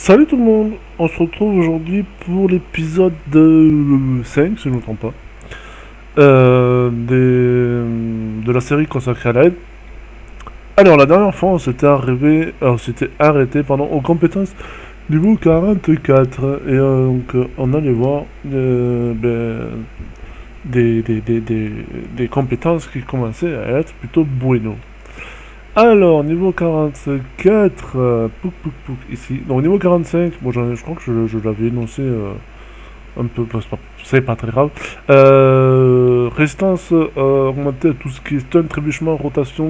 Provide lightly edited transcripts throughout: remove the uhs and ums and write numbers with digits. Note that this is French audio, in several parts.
Salut tout le monde, on se retrouve aujourd'hui pour l'épisode 5, si je ne me trompe pas, de la série consacrée à l'aide. Alors la dernière fois on s'était arrêté aux compétences niveau 44 et on allait voir des compétences qui commençaient à être plutôt bueno. Alors, niveau 44, ici. Donc, niveau 45, bon, je crois que je l'avais énoncé un peu, c'est pas très grave. Résistance augmentée à tout ce qui est stun, trébuchement, rotation,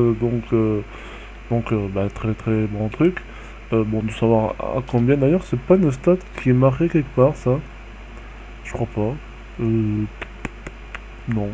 bah, très très bon truc. Bon, de savoir à combien d'ailleurs, c'est pas une stat qui est marquée quelque part, ça. Je crois pas. Non.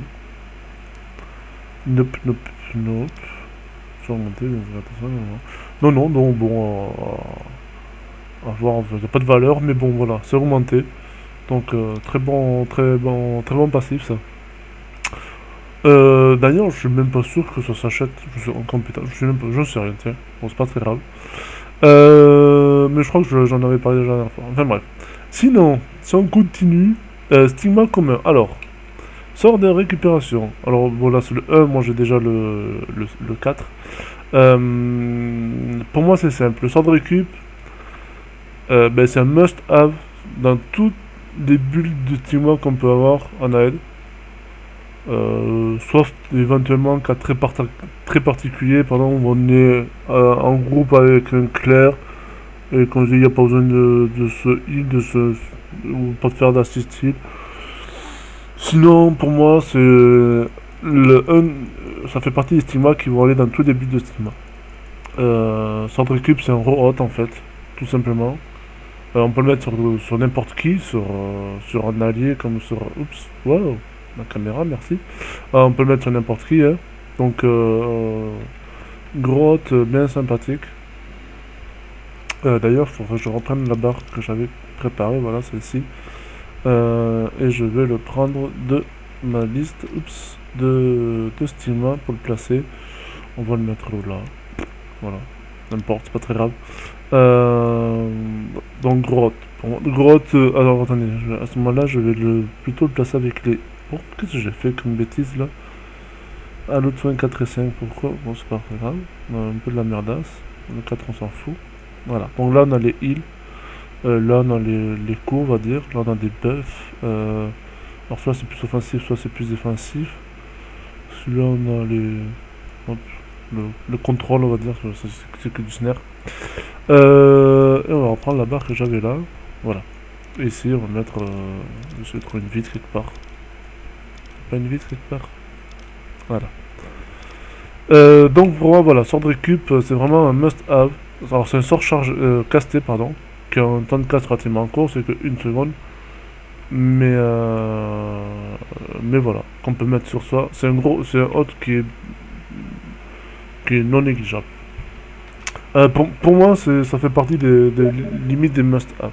Nope, nope, nope. Surmonter, donc attention, non, non, non, bon, à voir, il n'y a pas de valeur, mais bon, voilà, c'est augmenté. Donc, très bon, très bon, très bon passif, ça. D'ailleurs, je suis même pas sûr que ça s'achète en compétence. Je suis même pas, je sais rien, tiens. Bon, c'est pas très grave. Mais je crois que j'en avais parlé déjà la dernière fois. Enfin bref. Sinon, si on continue, stigma commun. Alors, sort de récupération. Alors, bon, là, c'est le 1, moi j'ai déjà le 4. Pour moi, c'est simple. Le sort de récup, c'est un must-have dans toutes les bulles de stigma qu'on peut avoir en AED. Sauf éventuellement cas très particulier, pardon, où on est en groupe avec un clair et qu'on dit il n'y a pas besoin de ce heal, ou pas de faire d'assist heal. Sinon, pour moi, c'est ça fait partie des stigmas qui vont aller dans tous les buts de stigma. Centre récup, c'est un raw hot en fait, tout simplement. On peut le mettre sur n'importe qui, sur un allié comme sur. Oups, wow, la caméra, merci. On peut le mettre sur n'importe qui, hein. Donc, gros hot, bien sympathique. D'ailleurs, il faudrait que je reprenne la barre que j'avais préparée, voilà, celle-ci. Et je vais le prendre de ma liste de stigma pour le placer. On va le mettre là. Voilà, n'importe, c'est pas très grave. Donc grotte. Grotte, alors attendez, à ce moment-là, je vais plutôt le placer avec les. Oh, qu'est-ce que j'ai fait comme bêtise là? Ah, l'autre soin 4 et 5, pourquoi? Bon, c'est pas très grave. On a un peu de la merdasse. Le 4, on s'en fout. Voilà, donc là, on a les heals. Là, on a les coups, on va dire. Là, on a des buffs. Alors, soit c'est plus offensif, soit c'est plus défensif. Celui-là, on a les. Hop, le contrôle, on va dire, c'est que du snare. Et on va reprendre la barre que j'avais là. Voilà. Et ici, on va mettre. Je vais trouver une vitre quelque part. Pas une vitre quelque part. Voilà. Donc, pour moi, voilà, sort de récup, c'est vraiment un must-have. Alors, c'est un sort casté, pardon, qui a un temps de casse relativement court, c'est que 1 seconde. Mais voilà, qu'on peut mettre sur soi. C'est un hot qui est non négligeable. Pour moi, ça fait partie des limites des must-have.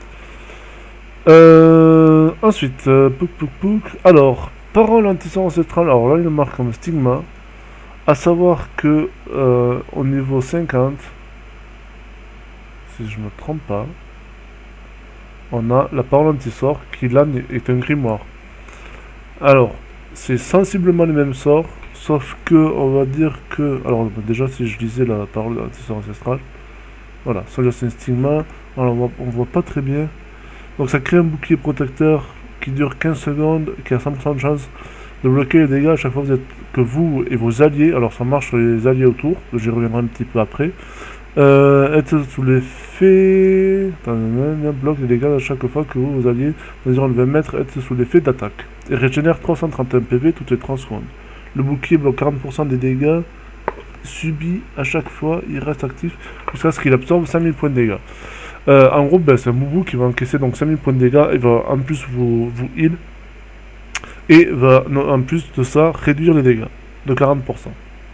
Ensuite, alors, parole anti-sang ancestral. Alors là, il le marque comme stigma. À savoir que au niveau 50, si je ne me trompe pas, on a la parole anti-sort qui là est un grimoire. Alors, c'est sensiblement les mêmes sorts, sauf que on va dire que. Alors, déjà, si je lisais la parole anti-sort ancestral, voilà, celui-là c'est un stigma, on voit pas très bien. Donc, ça crée un bouclier protecteur qui dure 15 secondes, qui a 100% de chance de bloquer les dégâts à chaque fois que vous et vos alliés, alors ça marche sur les alliés autour, j'y reviendrai un petit peu après, être sous l'effet. Bloque les dégâts à chaque fois que vous, vos alliés, dans les 20 mètres, être sous l'effet d'attaque. Et régénère 331 PV toutes les 30 secondes. Le bouclier bloque 40% des dégâts subis à chaque fois, il reste actif jusqu'à ce qu'il absorbe 5000 points de dégâts. En gros, c'est un boubou qui va encaisser donc 5000 points de dégâts et va en plus vous heal. Et va en plus de ça réduire les dégâts de 40%.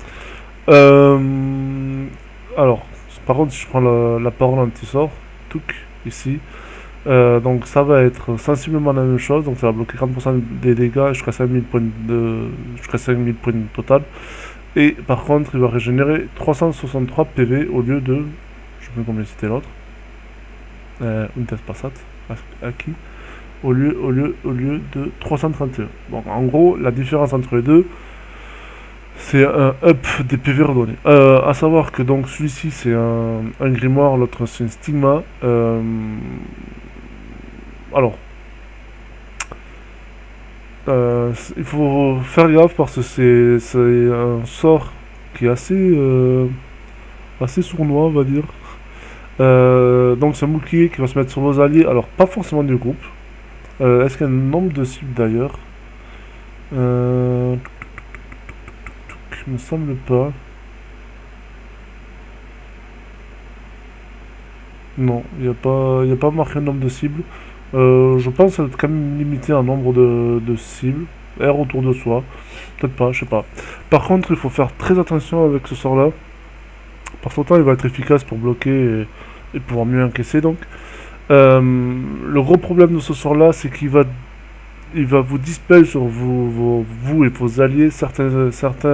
Alors, par contre, si je prends la parole anti-sort, touc, ici, donc ça va être sensiblement la même chose, donc ça va bloquer 40% des dégâts jusqu'à 5000 points jusqu'à 5000 points total. Et par contre, il va régénérer 363 PV au lieu de. Je sais plus combien c'était l'autre. une test passat, acquis, au lieu de 331. Bon, en gros, la différence entre les deux, c'est un up des PV redonnés. À savoir que donc celui-ci c'est un grimoire, l'autre c'est un stigma. Alors, il faut faire gaffe parce que c'est un sort qui est assez sournois, on va dire. Donc c'est un bouclier qui va se mettre sur vos alliés, alors pas forcément du groupe. Est-ce qu'il y a un nombre de cibles d'ailleurs? Il me semble pas. Non, il y a pas marqué un nombre de cibles. Je pense être quand même limité un nombre de cibles. R autour de soi. Peut-être pas, je sais pas. Par contre, il faut faire très attention avec ce sort-là. Parce qu'autant il va être efficace pour bloquer et pouvoir mieux encaisser donc. Le gros problème de ce sort-là, c'est il va vous dispel sur vous et vos alliés certains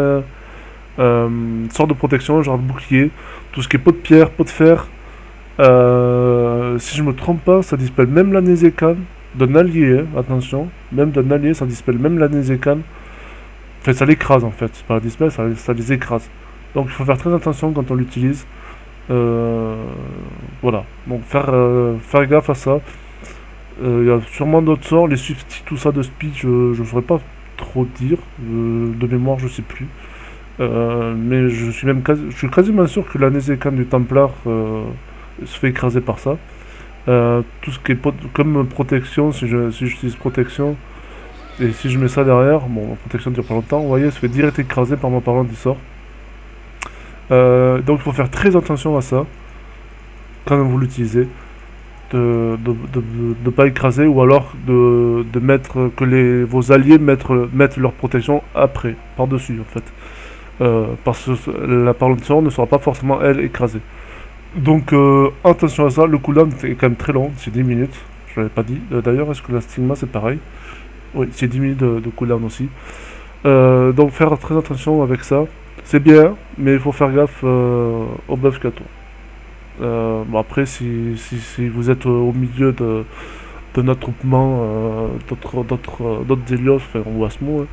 sortes de protection, genre de bouclier, tout ce qui est pot de pierre, pot de fer. Si je me trompe pas, ça dispelle même la Nézécan d'un allié, hein, attention, même d'un allié, ça dispelle même la Nézécan. Enfin, ça l'écrase en fait, c'est pas la dispel, ça les écrase. Donc il faut faire très attention quand on l'utilise. Voilà, donc faire gaffe à ça. Il y a sûrement d'autres sorts, les substituts, tout ça de speed, je ne saurais pas trop dire. De mémoire, je sais plus. Mais je suis quasiment sûr que la Nézécan du Templar se fait écraser par ça. Tout ce qui est comme protection, si j'utilise protection, et si je mets ça derrière, bon, la protection dure pas longtemps, vous voyez, se fait direct écraser par mon parlant du sort. Donc il faut faire très attention à ça quand vous l'utilisez, de ne pas écraser ou alors de mettre que vos alliés mettent leur protection après, par-dessus en fait. Parce que la parole de sort ne sera pas forcément elle écrasée. Donc attention à ça, le cooldown est quand même très long, c'est 10 minutes, je l'avais pas dit. D'ailleurs, est-ce que la stigma c'est pareil? Oui, c'est 10 minutes de cooldown aussi. Donc faire très attention avec ça. C'est bien, mais il faut faire gaffe au buff Kato. Bon après, si vous êtes au milieu de notre groupement, d'autres Helios, enfin, ou Asmo,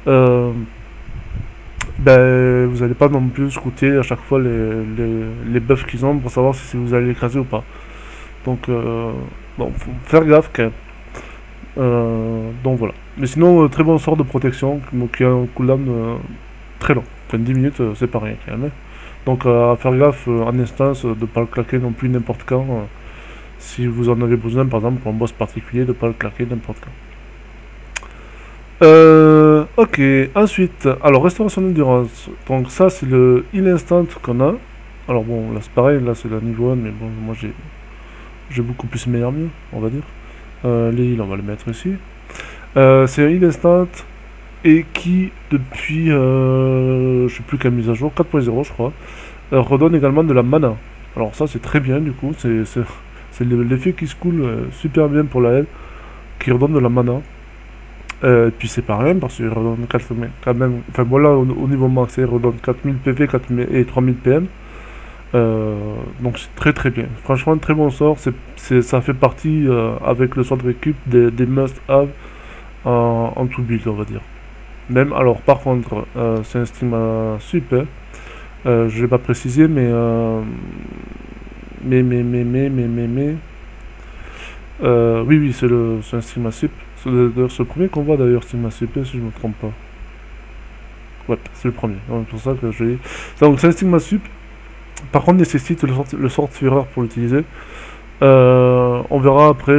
ben, vous n'allez pas non plus scouter à chaque fois les buffs qu'ils ont pour savoir si vous allez l'écraser ou pas. Donc, bon, faut faire gaffe quand même. Donc voilà. Mais sinon, très bon sort de protection qui a un cooldown très long. Enfin, 10 minutes, c'est pas rien quand même. Hein. Donc, à faire gaffe en instance, de ne pas le claquer non plus n'importe quand. Si vous en avez besoin, par exemple, pour un boss particulier, de ne pas le claquer n'importe quand. Ok, ensuite, alors restauration d'endurance. Donc ça c'est le heal instant qu'on a. Alors bon, là c'est pareil, là c'est le niveau 1, mais bon, moi j'ai beaucoup plus meilleur mieux, on va dire. Les heals, on va le mettre ici. C'est un heal instant et qui, depuis, je sais plus quelle mise à jour, 4.0 je crois, redonne également de la mana. Alors ça c'est très bien du coup, c'est l'effet qui se coule super bien pour la L, qui redonne de la mana. Puis c'est pas rien parce qu'il redonne 4000 quand même. Enfin voilà, au niveau max, il redonne 4000 PV 4000 et 3000 PM. Donc c'est très très bien. Franchement, très bon sort. Ça fait partie avec le sort de récup des must-have en tout build, on va dire. Même alors, par contre, c'est un stigma super. Je l'ai pas précisé, mais oui, c'est un stigma sup. C'est le premier qu'on voit d'ailleurs, stigma sup, si je me trompe pas. Ouais, c'est le premier. C'est pour ça que je l'ai. Donc c'est un stigma sup. Par contre, nécessite le sort Fureur pour l'utiliser. On verra après.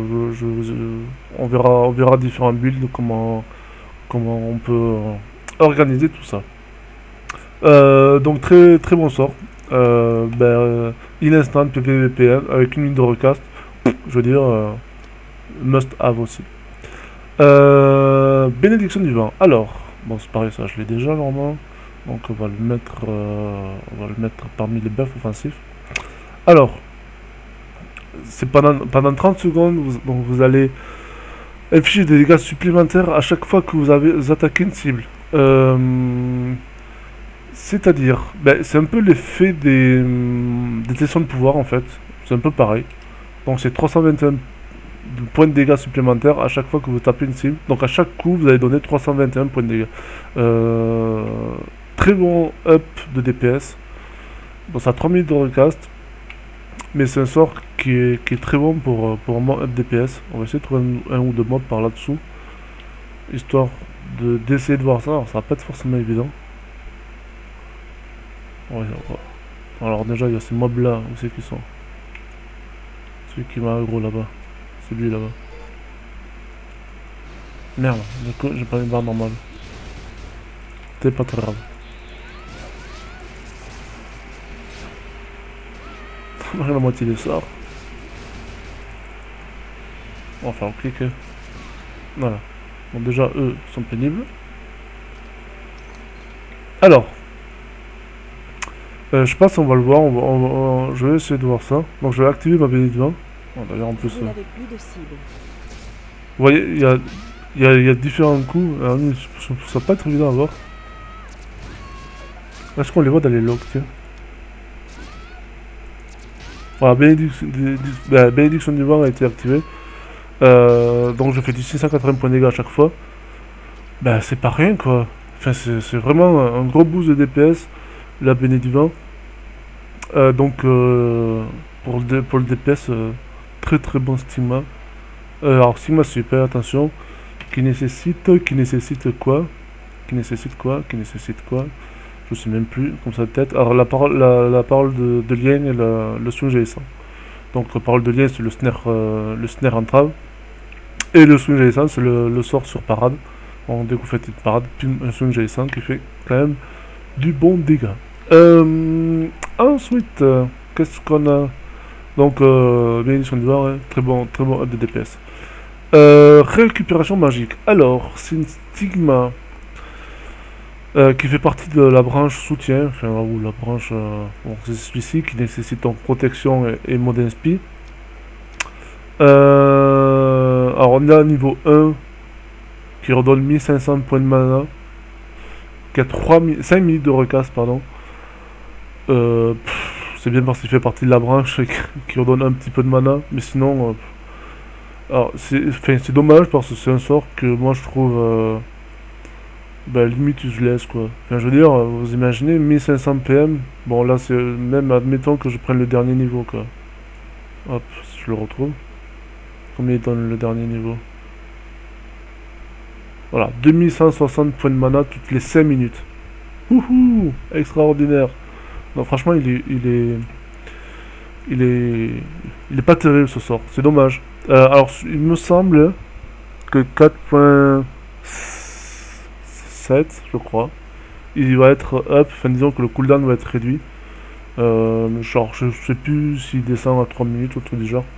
On verra différents builds, comment on peut organiser tout ça. Donc très très bon sort. Il instant PVPM avec une ligne de recast. Je veux dire, must have aussi. Bénédiction du vent. Alors, bon c'est pareil, ça je l'ai déjà normalement. Donc on va le mettre parmi les buffs offensifs. Alors, c'est pendant 30 secondes, vous allez infliger des dégâts supplémentaires à chaque fois que vous attaquez une cible. C'est-à-dire, c'est un peu l'effet des tessons de pouvoir en fait. C'est un peu pareil. Donc c'est 321 points de dégâts supplémentaires à chaque fois que vous tapez une cible. Donc à chaque coup, vous allez donner 321 points de dégâts. Très bon up de DPS. Donc ça a 3 minutes de recast. Mais c'est un sort qui est très bon pour vraiment up DPS. On va essayer de trouver un ou deux mobs par là-dessous. Histoire d'essayer de voir ça. Alors ça va pas être forcément évident. Ouais, alors déjà il y a ces mobs là. Où c'est qu'ils sont? Celui qui m'a aggro là-bas. C'est lui là-bas. Merde, du coup j'ai pas une barre normale. C'est pas très grave. On a la moitié des sorts. On va faire un clic. Voilà. Bon déjà eux sont pénibles. Alors. Je pense qu'on va le voir. Je vais essayer de voir ça. Donc je vais activer ma bénédiction. Bon, d'ailleurs en plus. Vous voyez, il y a différents coups. Ça va pas être évident à voir. Est-ce qu'on les voit dans les logs, tiens? Voilà, bénédiction du vent a été activée. Donc je fais du 680 points de dégâts à chaque fois. Ben c'est pas rien quoi. Enfin c'est vraiment un gros boost de DPS. La bénédiction. Donc pour le DPS, très très bon stigma. Alors stigma super, attention. Qui nécessite quoi? Je sais même plus, comme ça de tête. Alors la parole de lien et le swing G100. Donc la parole de lien c'est le snare entrave. Et le swing G100 c'est le sort sur parade. On dès que vous faites une parade, puis un swing G100 qui fait quand même du bon dégât. Ensuite, qu'est-ce qu'on a? Donc bénédiction du vent, hein, très bon up de DPS. Récupération magique. Alors, c'est une stigma qui fait partie de la branche soutien, enfin, ou la branche, bon, c'est celui-ci qui nécessite donc protection et mode inspi. Alors on a niveau 1 qui redonne 1500 points de mana, qui a 5 minutes de recast, pardon. C'est bien parce qu'il fait partie de la branche qui redonne un petit peu de mana, mais sinon, alors c'est dommage parce que c'est un sort que moi je trouve limite useless quoi. Enfin, je veux dire, vous imaginez 1500 PM, bon là c'est même admettons que je prenne le dernier niveau quoi. Hop, si je le retrouve. Combien il donne le dernier niveau? Voilà, 2160 points de mana toutes les 5 minutes. Wouhou, extraordinaire. Non franchement il est pas terrible ce sort, c'est dommage. Alors il me semble que 4.7 je crois, il va être up, enfin disons que le cooldown va être réduit. Genre je sais plus s'il descend à 3 minutes ou tout du genre.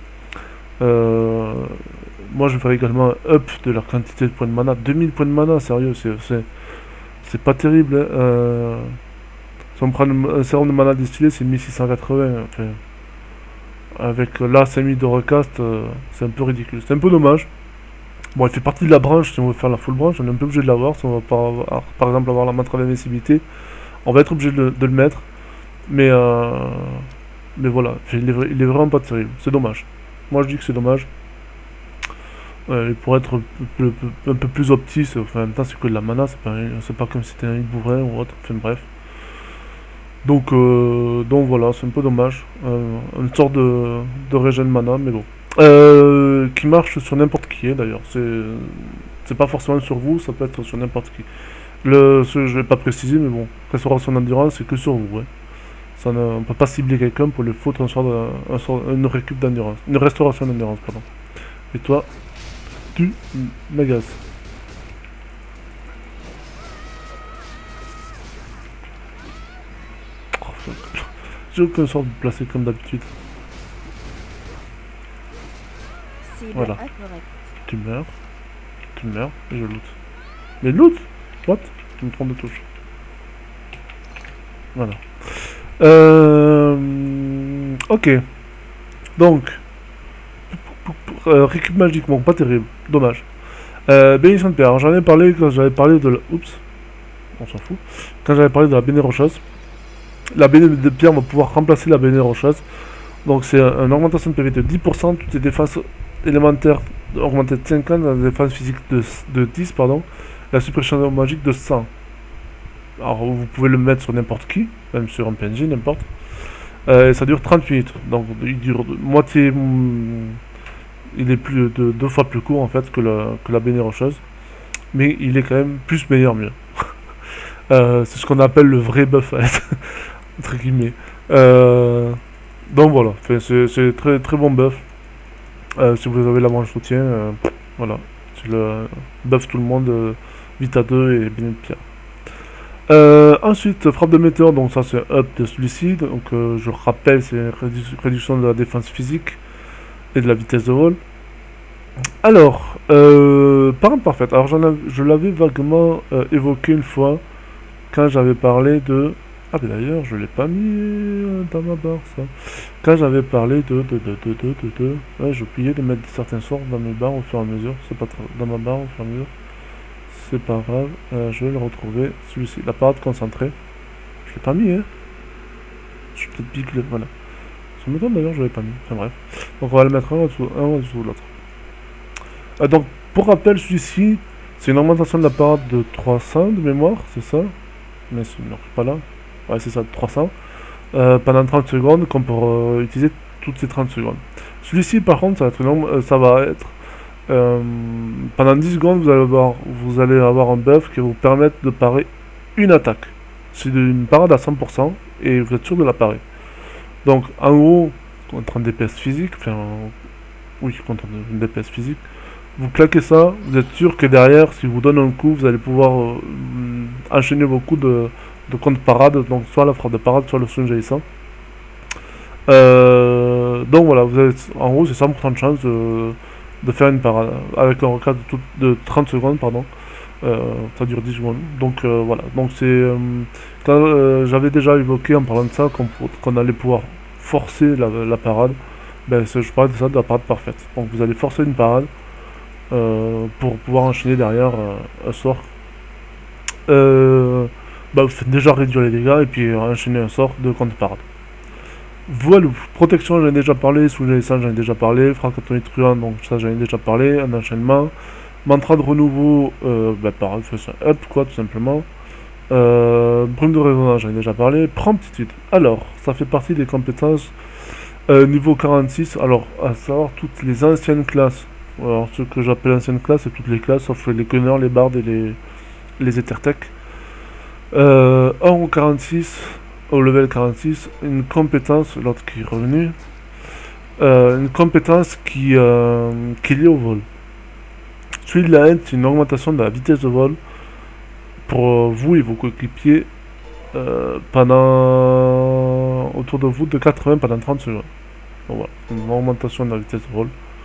Moi je vais faire également un up de leur quantité de points de mana. 2000 points de mana, sérieux, c'est pas terrible hein. Si on prend un sérum de mana distillé, c'est 1680. Enfin, avec là 5000 de recast, c'est un peu ridicule. C'est un peu dommage. Bon, il fait partie de la branche. Si on veut faire la full branche, on est un peu obligé de l'avoir. Si on va pas avoir, par exemple avoir la mantra d'invincibilité, on va être obligé de le mettre. Mais voilà, il est vraiment pas terrible. C'est dommage. Moi je dis que c'est dommage. Il pourrait être un peu plus optique. Enfin, en même temps, c'est que de la mana. C'est pas comme si c'était un bourrin ou autre. Enfin bref. Donc voilà, c'est un peu dommage. Une sorte de régène mana, mais bon. Qui marche sur n'importe qui, d'ailleurs. C'est pas forcément sur vous, ça peut être sur n'importe qui. Je vais pas préciser, mais bon. Restauration d'endurance, c'est que sur vous. Ouais. Ça on peut pas cibler quelqu'un pour le foutre une récup d'endurance. Une restauration d'endurance, pardon. Et toi, tu m'agaces. J'ai aucun sort de placer comme d'habitude. Voilà. Tu meurs, et je loot. Mais loot? What? Je me trompe de touche. Voilà. Ok. Donc. Récup magique, bon, pas terrible. Dommage. Bénédiction de pierre. J'en ai parlé quand j'avais parlé de la... Oups. On s'en fout. Quand j'avais parlé de la béné rocheuse. La béné de pierre va pouvoir remplacer la béné rocheuse. Donc c'est une augmentation de PV de 10%, toutes les défenses élémentaires augmentées de 50, la défense physique de 10, pardon, la suppression magique de 100. Alors vous pouvez le mettre sur n'importe qui, même sur un PNJ, n'importe. Et ça dure 30 minutes, donc il dure moitié... il est plus de 2 fois plus court en fait que la Béné Rocheuse. Mais il est quand même plus meilleur mieux. C'est ce qu'on appelle le vrai buff, entre guillemets. Donc voilà, c'est très très bon buff. Si vous avez la branche soutien, voilà, c'est le buff tout le monde, Vita 2 et Béné de Pierre. Ensuite, frappe de météore, donc ça c'est un up de celui-ci. Donc je rappelle, c'est une réduction de la défense physique et de la vitesse de vol. Alors, parade parfaite. Alors je l'avais vaguement évoqué une fois quand j'avais parlé de... Ah mais d'ailleurs, je l'ai pas mis dans ma barre ça. Quand j'avais parlé de... Ouais, j'ai oublié de mettre certains sorts dans mes barres au fur et à mesure. C'est pas dans ma barre au fur et à mesure. C'est pas grave. Je vais le retrouver. Celui-ci, la parade concentrée. Je l'ai pas mis, hein. Je suis peut-être big, voilà. Ça m'étonne d'ailleurs, je l'ai pas mis. Enfin bref. Donc on va le mettre un en dessous de l'autre. Donc, pour rappel, celui-ci, c'est une augmentation de la parade de 300 de mémoire, c'est ça? Mais c'est pas là. Ouais, c'est ça, 300. Pendant 30 secondes, qu'on peut utiliser toutes ces 30 secondes. Celui-ci, par contre, ça va être pendant 10 secondes, vous allez avoir un buff qui va vous permettre de parer une attaque. C'est une parade à 100% et vous êtes sûr de la parer. Donc, en gros, contre un DPS physique, enfin, oui, contre un DPS physique, vous claquez ça, vous êtes sûr que derrière, si vous donne un coup, vous allez pouvoir enchaîner vos coups de contre-parade, donc soit la frappe de parade, soit le soin jaillissant. Donc voilà, vous avez, en gros, c'est 100% de chance de faire une parade, avec un recast de 30 secondes, pardon. Ça dure 10 secondes. Donc voilà, donc c'est... quand j'avais déjà évoqué en parlant de ça, qu'on allait pouvoir forcer la parade, ben, je parlais de ça, de la parade parfaite. Donc vous allez forcer une parade, pour pouvoir enchaîner derrière un sort. Bah, vous faites déjà réduire les dégâts et puis enchaîner un sort de contre-parade. Voilà, protection j'en ai déjà parlé, sous-jaillissant j'en ai déjà parlé, fracatonite truand, donc ça j'en ai déjà parlé, un enchaînement. Mantra de renouveau, bah pareil, c'est un up quoi tout simplement. Brume de résonance j'en ai déjà parlé, promptitude. Alors, ça fait partie des compétences niveau 46, alors à savoir toutes les anciennes classes. Alors ce que j'appelle anciennes classes, c'est toutes les classes sauf les gunners, les bards et les ethertech. 1 au 46, au level 46, une compétence, l'autre qui est revenu, une compétence qui est liée au vol. Celui de la haine, c'est une augmentation de la vitesse de vol pour vous et vos coéquipiers pendant autour de vous de 80 pendant 30 secondes. Donc voilà, une augmentation de la vitesse de vol.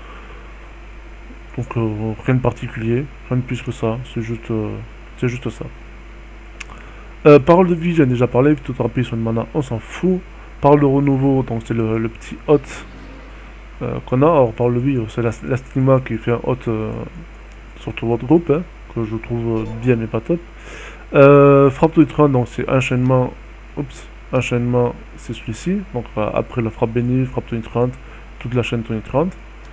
Donc rien de particulier, rien de plus que ça, c'est juste ça. Parole de vie, j'en ai déjà parlé, vite thérapie sur une mana, on s'en fout. Parole de renouveau, donc c'est le petit hot qu'on a. Alors parole de vie, c'est la stigma qui fait un hot sur tout votre groupe, hein, que je trouve bien mais pas top. Frappe tonitruante, donc c'est enchaînement, enchaînement c'est celui-ci, donc après la frappe bénie, frappe tonitruante, toute la chaîne tonitruante.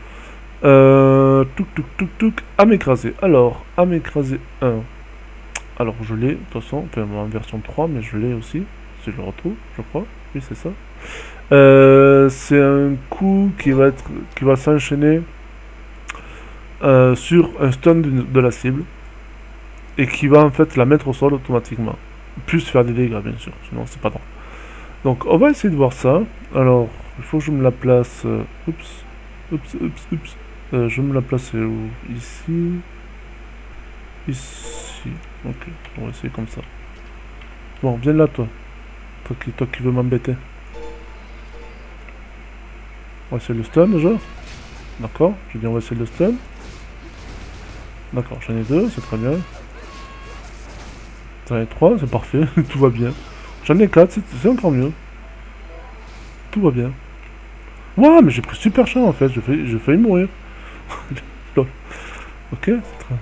Touk, âme écrasée. Alors, âme écrasée 1. Alors, je l'ai, de toute façon, enfin, en version 3, mais je l'ai aussi, si je le retrouve, je crois. Oui, c'est ça. C'est un coup qui va s'enchaîner sur un stun de la cible et qui va en fait la mettre au sol automatiquement. Plus faire des dégâts, bien sûr, sinon c'est pas drôle. Donc, on va essayer de voir ça. Alors, il faut que je me la place. Je me la place où? Ici. Ici. Ok, on va essayer comme ça. Bon, viens là, toi. Toi qui veux m'embêter. On va essayer le stun, déjà. D'accord, je dis on va essayer le stun. D'accord, j'en ai 2, c'est très bien. J'en ai 3, c'est parfait, tout va bien. J'en ai 4, c'est encore mieux. Tout va bien. Ouah, mais j'ai pris super cher en fait, j'ai failli mourir. Ok, c'est très...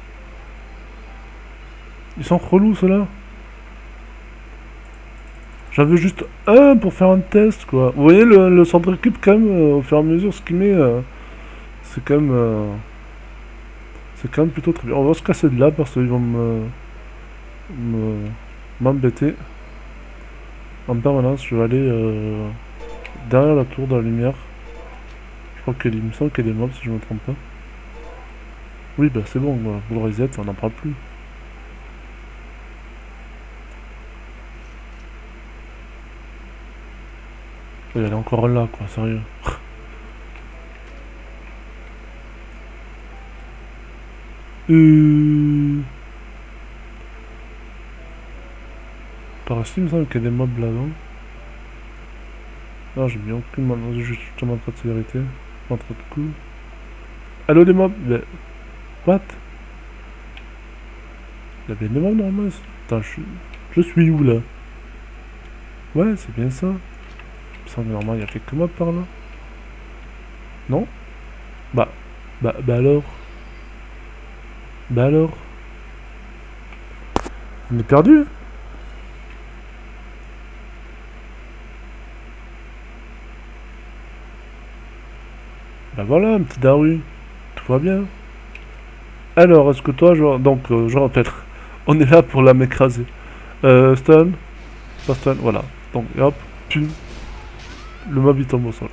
Ils sont relous ceux-là. J'avais juste un pour faire un test, quoi. Vous voyez le centre équipe, quand même, au fur et à mesure, ce qu'il met, c'est quand même... c'est quand même plutôt très bien. On va se casser de là, parce qu'ils vont m'embêter en permanence. Je vais aller derrière la tour de la lumière. Je crois qu'il me semble qu'il y a des mobs, si je me trompe pas. Oui, bah c'est bon, pour le reset, on n'en parle plus. Il y en a encore là, quoi, sérieux. Par ici, il me semble qu'il y a des mobs là-dedans. Non, j'ai bien aucune main, j'ai juste un mantra de sévérité. Mantra de coup. Allo des mobs. Mais... What? Il y a bien des mobs normalement. Attends, je suis où là? Ouais, c'est bien ça. Il me semble que normalement il y a quelques mobs par là. Non? Bah alors. Bah alors. On est perdu? Bah voilà, un petit Daru. Tout va bien. Alors, est-ce que toi, donc, je répète, on est là pour la m'écraser. Stun, pas stun, voilà. Donc, hop, pum, le mob il tombe au sol.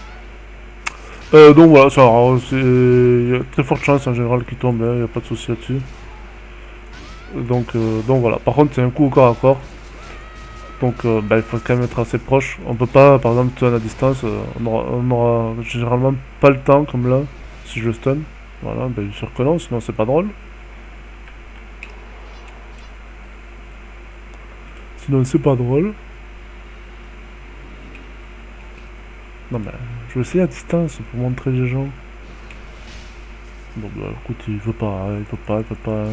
Donc voilà, il y a très forte chance en général qu'il tombe, il n'y a pas de souci là-dessus. Donc voilà, par contre c'est un coup au corps à corps. Donc il faut quand même être assez proche. On peut pas, par exemple, stun à distance, on aura généralement pas le temps, comme là, si je le stun. Voilà, bien sûr que non, sinon c'est pas drôle. Sinon c'est pas drôle. Non mais, je vais essayer à distance pour montrer les gens. Bon bah écoute, il veut pas, il veut pas, il veut pas.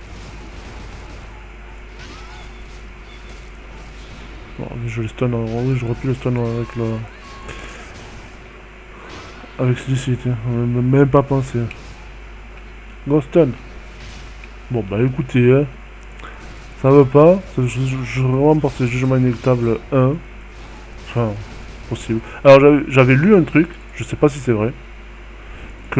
Bon, je le stun, oui j'aurais pu le stun avec le... Avec celui-ci, même pas pensé. Go stun. Bon bah écoutez, hein, ça veut pas, je vraiment pour ce jugement inéluctable 1. Enfin, possible. Alors j'avais lu un truc, je sais pas si c'est vrai, que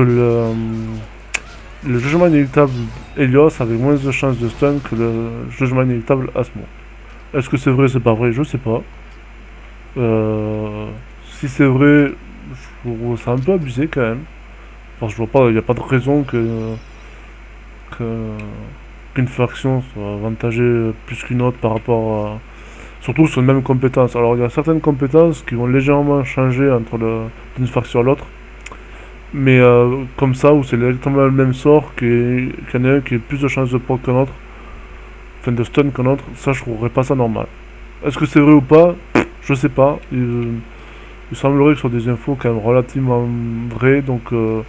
le jugement inéluctable Helios avait moins de chances de stun que le jugement inéluctable Asmo. Est-ce que c'est vrai, c'est pas vrai, je sais pas. Si c'est vrai, je trouve ça un peu abusé quand même. Parce que je vois pas, il n'y a pas de raison qu'une faction soit avantagée plus qu'une autre par rapport à... Surtout sur les mêmes compétences. Alors il y a certaines compétences qui vont légèrement changer entre d'une faction à l'autre. Mais comme ça, où c'est exactement le même sort, qu'il y en a un qui a plus de chances de proc qu'un autre, enfin de stun qu'un autre, ça je trouverais pas ça normal. Est-ce que c'est vrai ou pas? Je sais pas. Il semblerait que ce soit des infos quand même relativement vraies, donc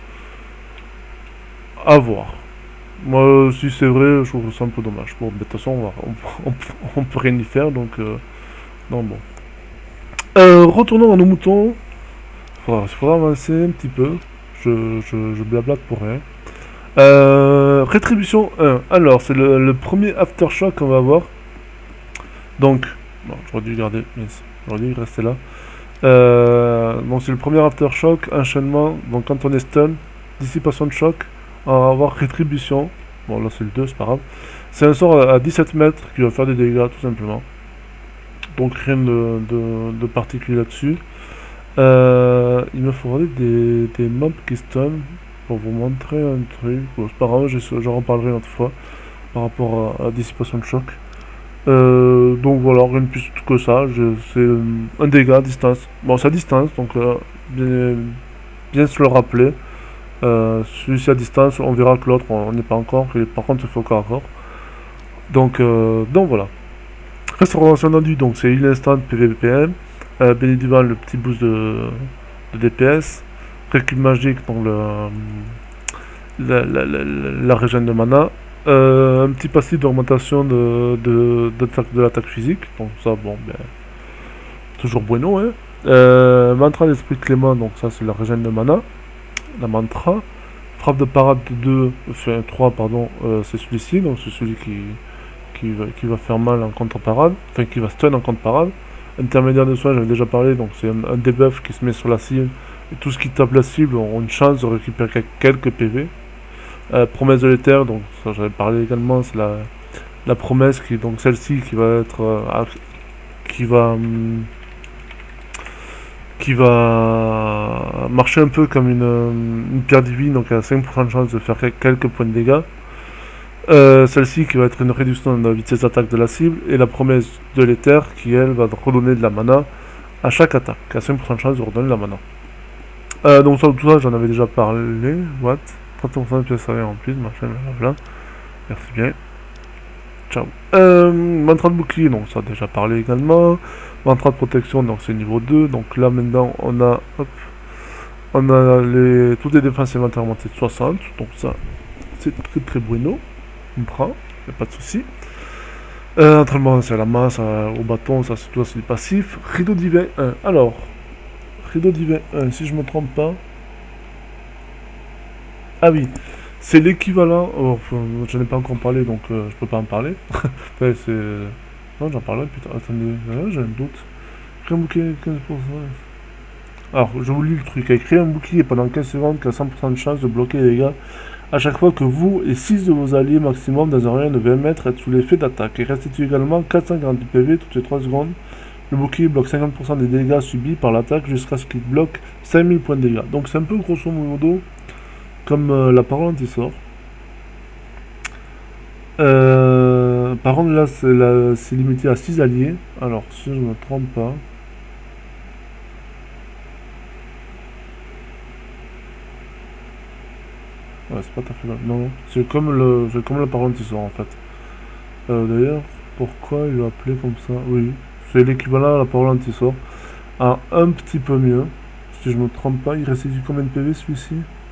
à voir. Moi, si c'est vrai, je trouve ça un peu dommage. Bon, de toute façon, on peut rien y faire, donc non, bon. Retournons à nos moutons. Il faudra avancer un petit peu. Je blablate pour rien. Rétribution 1. Alors, c'est le premier aftershock qu'on va avoir. Donc, bon, j'aurais dû garder, j'aurais dû rester là. Donc, c'est le premier aftershock, enchaînement. Donc, quand on est stun, dissipation de choc, on va avoir rétribution. Bon, là, c'est le 2, c'est pas grave. C'est un sort à 17 mètres qui va faire des dégâts, tout simplement. Donc, rien de particulier là-dessus. Il me faudrait des mobs qui stun pour vous montrer un truc. Bon, c'est pas grave, j'en reparlerai une autre fois par rapport à la dissipation de choc. Donc voilà, rien de plus que ça. C'est un dégât à distance. Bon, c'est à distance, donc bien se le rappeler. Celui-ci à distance, on verra que l'autre, on n'est pas encore. Et par contre, il faut corps à corps. Donc voilà. Restauration d'endu, donc c'est une instant PVPM. Bénédivant, le petit boost de DPS. Récup magique, donc la régène de mana. Un petit passif d'augmentation de l'attaque physique. Donc ça, bon, ben, toujours bueno, hein. Mantra d'esprit clément, donc ça c'est la régène de mana. La mantra. Frappe de parade 2, enfin 3, pardon, c'est celui-ci, donc c'est celui qui va faire mal en contre-parade, enfin qui va stun en contre-parade. Intermédiaire de soin, j'avais déjà parlé, donc c'est un debuff qui se met sur la cible. Et tout ce qui tape la cible aura une chance de récupérer quelques PV. Promesse de l'éther, donc ça j'avais parlé également, c'est la promesse qui, donc celle-ci qui va être qui va marcher un peu comme une pierre divine, donc elle a 5% de chance de faire quelques points de dégâts. Celle-ci qui va être une réduction de la vitesse d'attaque de la cible, et la promesse de l'éther qui elle va redonner de la mana à chaque attaque, qui a 5% de chance de redonner de la mana. Donc ça, tout ça j'en avais déjà parlé. What 30% de pièces en plus, machin, blablabla. Merci bien. Ciao. Mantra de bouclier, donc ça a déjà parlé également. Mantra de protection, donc c'est niveau 2. Donc là maintenant on a toutes les défenses élémentaires montées de 60. Donc ça c'est très bruno. On prend, y a pas de souci. Entraînement c'est à la masse, au bâton, ça c'est tout c'est du passif. Rideau divin 1. Alors, Rideau divin 1, si je me trompe pas. Ah oui, c'est l'équivalent. Oh, j'en ai pas encore parlé donc je peux pas en parler. Enfin, c'est. Non, j'en parlerai putain. Attendez, j'ai un doute. Créer un bouclier 15%. Alors, je vous lis le truc. Créer un bouclier pendant 15 secondes qui a 100% de chance de bloquer les dégâts à chaque fois que vous et 6 de vos alliés maximum dans un rayon de 20 mètres êtes sous l'effet d'attaque. Et restitue également 440 PV toutes les 3 secondes. Le bouclier bloque 50% des dégâts subis par l'attaque jusqu'à ce qu'il bloque 5000 points de dégâts. Donc c'est un peu grosso modo comme la parole anti-sort. Par contre là c'est limité à 6 alliés. Alors si je ne me trompe pas. Ouais, c'est pas tout à fait mal. Non, c'est comme la parole anti-sort en fait. D'ailleurs, pourquoi il l'a appelé comme ça? Oui, c'est l'équivalent à la parole anti-sort. Un petit peu mieux. Si je me trompe pas, il restitue combien de PV celui-ci?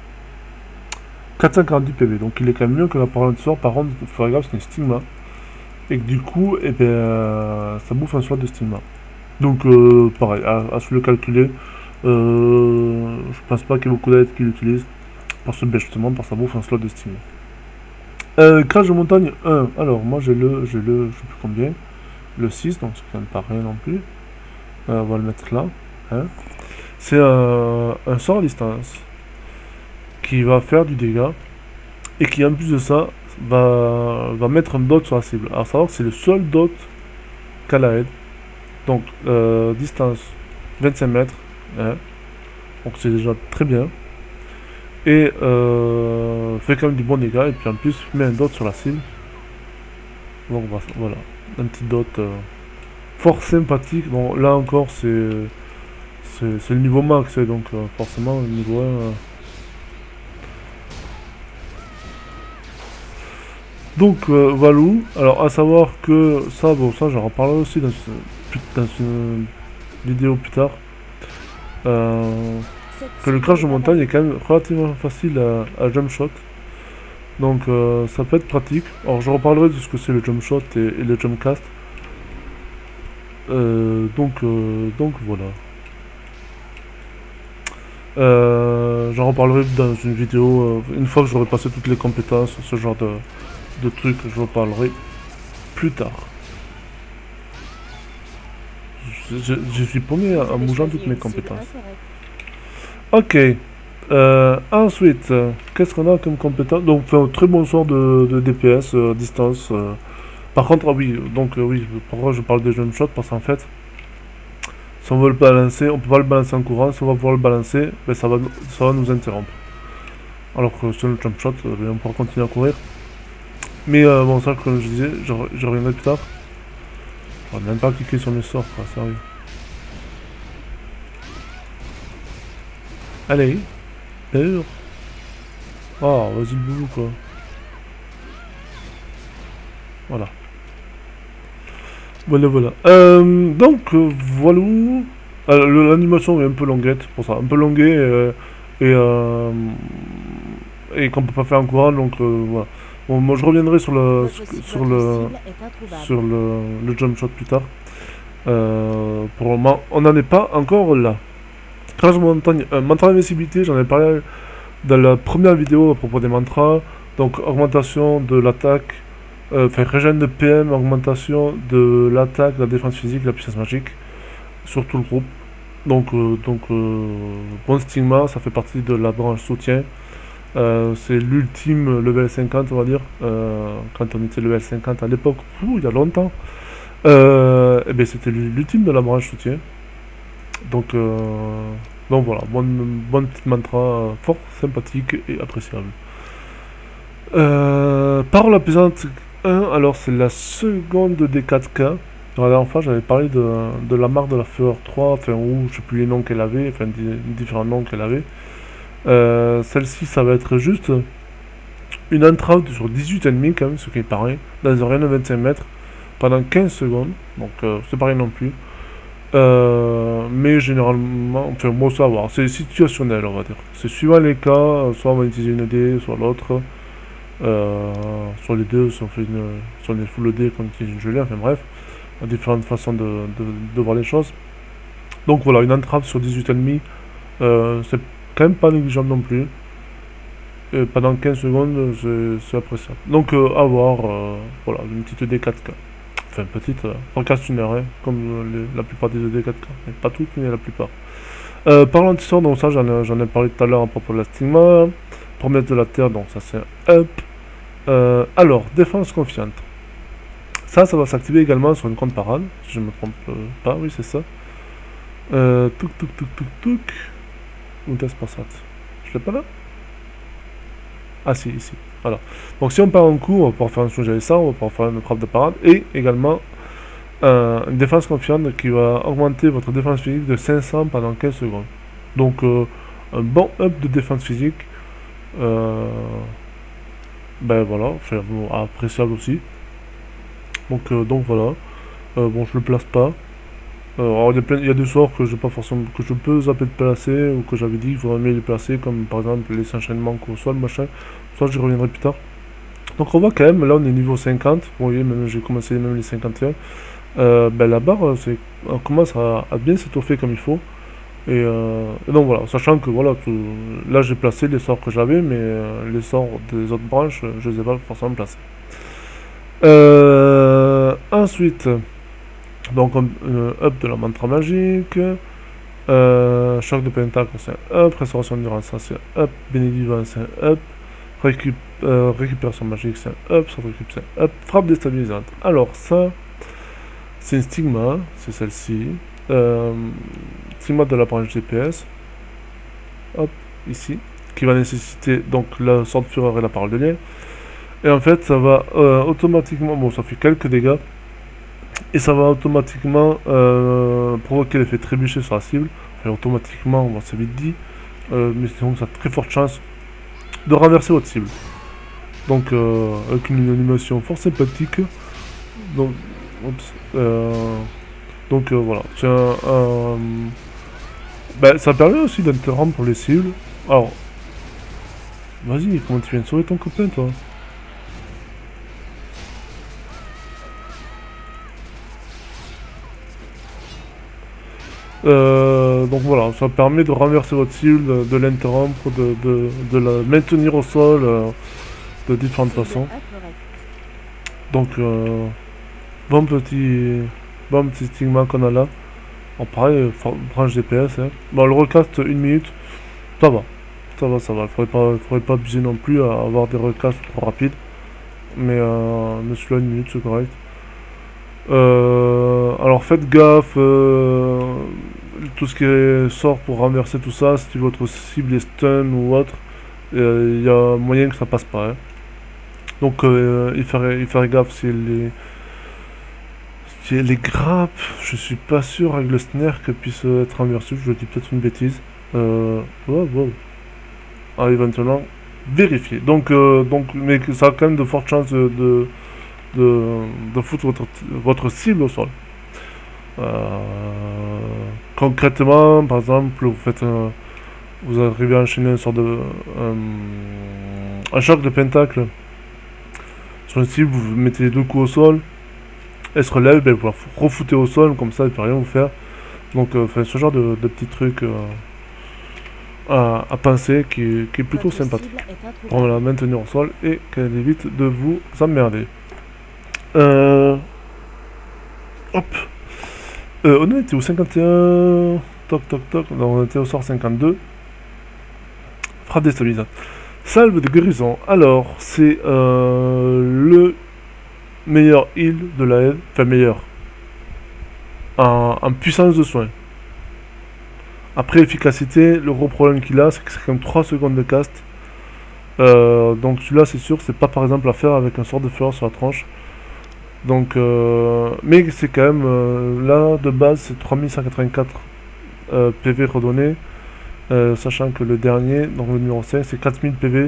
440 PV, donc il est quand même mieux que la parole anti-sort. Par contre, il faut faire gaffe, c'est un stigma. Et que du coup, eh ben, ça bouffe un slot de stigma. Donc, pareil, à se le calculer. Je pense pas qu'il y ait beaucoup d'aides qui l'utilisent. Justement, par sa bouffe un slot de stigma. Crash de montagne 1. Alors, moi j'ai le, je sais plus combien. Le 6, donc c'est quand même pas rien non plus. On va le mettre là. Hein. C'est un sort à distance qui va faire du dégât et qui en plus de ça va mettre un dot sur la cible. Alors savoir que c'est le seul dot qu'a la aide. Donc distance 25 mètres. Hein. Donc c'est déjà très bien. Et fait quand même du bon dégât et puis en plus met un dot sur la cible. Donc voilà, un petit dot fort sympathique. Bon là encore c'est le niveau max, donc forcément le niveau 1. Donc Valou, alors à savoir que ça, bon ça j'en reparlerai aussi dans une vidéo plus tard. Que le crash de montagne est quand même relativement facile à jump shot. Donc ça peut être pratique. Alors je reparlerai de ce que c'est le jump shot et le jump cast. Donc voilà. J'en reparlerai dans une vidéo une fois que j'aurai passé toutes les compétences, ce genre de trucs, je reparlerai plus tard. Je suis paumé en bougeant toutes mes compétences. Ok. Ensuite, qu'est-ce qu'on a comme compétence? Donc, fait un très bon sort de DPS distance. Par contre, ah oui, donc oui, pourquoi je parle des jump shots? Parce qu'en fait, si on veut le balancer, on peut pas le balancer en courant. Si on va pouvoir le balancer, ben, ça va nous interrompre. Alors que sur le jump shot, ben, on pourra continuer à courir. Mais bon, ça, comme je disais, je reviendrai plus tard. Je vais même pas cliquer sur mes sorts, quoi, sérieux. Allez, peur. Oh, vas-y le boulot quoi. Voilà. Voilà. Donc, voilà. L'animation est un peu longuette, pour ça. Un peu longuée et qu'on peut pas faire en courant, donc voilà. Bon, moi je reviendrai sur le jump shot plus tard. Pour le moment, on n'en est pas encore là. Crash montagne, mantra d'invisibilité, j'en ai parlé dans la première vidéo à propos des mantras. Donc augmentation de l'attaque, enfin régène de PM, augmentation de l'attaque, la défense physique, la puissance magique. sur tout le groupe. Donc, bon Stigma, ça fait partie de la branche soutien. C'est l'ultime level 50, on va dire. Quand on était level 50 à l'époque, il y a longtemps. Et bien c'était l'ultime de la branche soutien. Donc voilà, bonne petite mantra, fort sympathique et appréciable. Parole apaisante 1, alors c'est la seconde des 4K. La dernière fois j'avais parlé de la marque de la Fureur 3, enfin ou je sais plus les noms qu'elle avait, enfin différents noms qu'elle avait. Celle-ci ça va être juste une entrave sur 18 ennemis quand même, ce qui paraît, dans un rayon de 25 mètres, pendant 15 secondes, donc c'est pareil non plus. Mais généralement, enfin bon ça va, c'est situationnel on va dire. C'est suivant les cas, soit on va utiliser une dé, soit l'autre. Sur les deux, si on est full dé, quand on utilise une gelée, enfin bref. Il y a différentes façons de voir les choses. Donc voilà, une entrave sur 18 ennemis, c'est quand même pas négligeable non plus. Et pendant 15 secondes, c'est appréciable. Donc à voir, voilà, une petite ED 4K. Enfin petite, procrastineur, hein, comme la plupart des ED 4K. Mais pas toutes, mais la plupart. Parlant de l'histoire, donc ça j'en ai parlé tout à l'heure à propos de la Stigma. Promesse de la Terre, donc ça c'est un up. Alors, défense confiante. Ça va s'activer également sur une compte parade, si je ne me trompe pas, oui c'est ça. Touk. Où est-ce que ça? Je l'ai pas là? Ah si, ici. Voilà. Donc si on part en coup, on va pouvoir faire un sujet avec ça, on va pouvoir faire une frappe de parade, et également une défense confiante qui va augmenter votre défense physique de 500 pendant 15 secondes. Donc un bon up de défense physique. Ben voilà, c'est appréciable aussi. Donc voilà. Bon, je le place pas. Alors il y a des sorts que je pas forcément que je peux zapper de placer ou que j'avais dit qu'il faudrait mieux les placer, comme par exemple les enchaînements au sol, machin. Ça j'y reviendrai plus tard. Donc on voit quand même, là on est niveau 50. Vous voyez, même j'ai commencé même les 51. Ben la barre, on commence à bien s'étoffer comme il faut. Et donc voilà, sachant que voilà, là j'ai placé les sorts que j'avais, mais les sorts des autres branches, je les ai pas forcément placés. Ensuite, donc up de la mantra magique, choc de pentacle c'est un up, restauration d'endurance ça c'est un up, bénédiction c'est un up, récupération magique c'est un up, sauve récup c'est un up, frappe déstabilisante. Alors ça, c'est une stigma, c'est celle-ci. Stigma de la branche DPS, hop, ici, qui va nécessiter donc la sorte fureur et la parole de lien. Et en fait, ça va automatiquement, bon, ça fait quelques dégâts, et ça va automatiquement provoquer l'effet trébucher sur la cible. Enfin, automatiquement, bon, c'est vite dit, mais sinon, ça a très forte chance de renverser votre cible. Donc, avec une animation fort sympathique. Donc, voilà, c'est ben, ça permet aussi d'interrompre les cibles. Alors, vas-y, comment tu viens de sauver ton copain, toi? Donc voilà, ça permet de renverser votre cible, de l'interrompre, de la maintenir au sol de différentes façons. Donc, bon petit stigma qu'on a là. Bon, pareil, branche DPS. Hein. Bon, le recast 1 minute, ça va. Ça va. Faudrait pas abuser non plus à avoir des recasts trop rapides. Mais celui-là, 1 minute, c'est correct. Alors faites gaffe, tout ce qui est sort pour renverser tout ça, si votre cible est stun ou autre, il y a moyen que ça passe pas. Hein. Donc il ferait gaffe si les grappes, je suis pas sûr avec le snare qu'elles puissent être renversées, je dis peut-être une bêtise. Wow. Ah, éventuellement, vérifier. Donc, mais ça a quand même de fortes chances de foutre votre cible au sol. Concrètement, par exemple, vous arrivez à enchaîner une sorte de un choc de pentacle sur une cible, vous mettez les deux coups au sol, elle se relève, ben, vous la refoutez au sol, comme ça elle peut rien vous faire. Donc ce genre de petits trucs à penser qui est plutôt sympathique pour la maintenir au sol et qu'elle évite de vous emmerder. Hop. On était au 51... Toc toc toc, non, on était au sort 52. Frappe déstabilisante. Salve de guérison. Alors, c'est le meilleur heal de la haine. Enfin, meilleur. En puissance de soin. Après, efficacité, le gros problème qu'il a, c'est que c'est quand même 3 secondes de cast. Donc celui-là, c'est sûr, c'est pas par exemple à faire avec un sort de fleur sur la tranche. Donc, mais c'est quand même, là, de base, c'est 3184 PV redonnés. Sachant que le dernier, donc le numéro 5, c'est 4000 PV.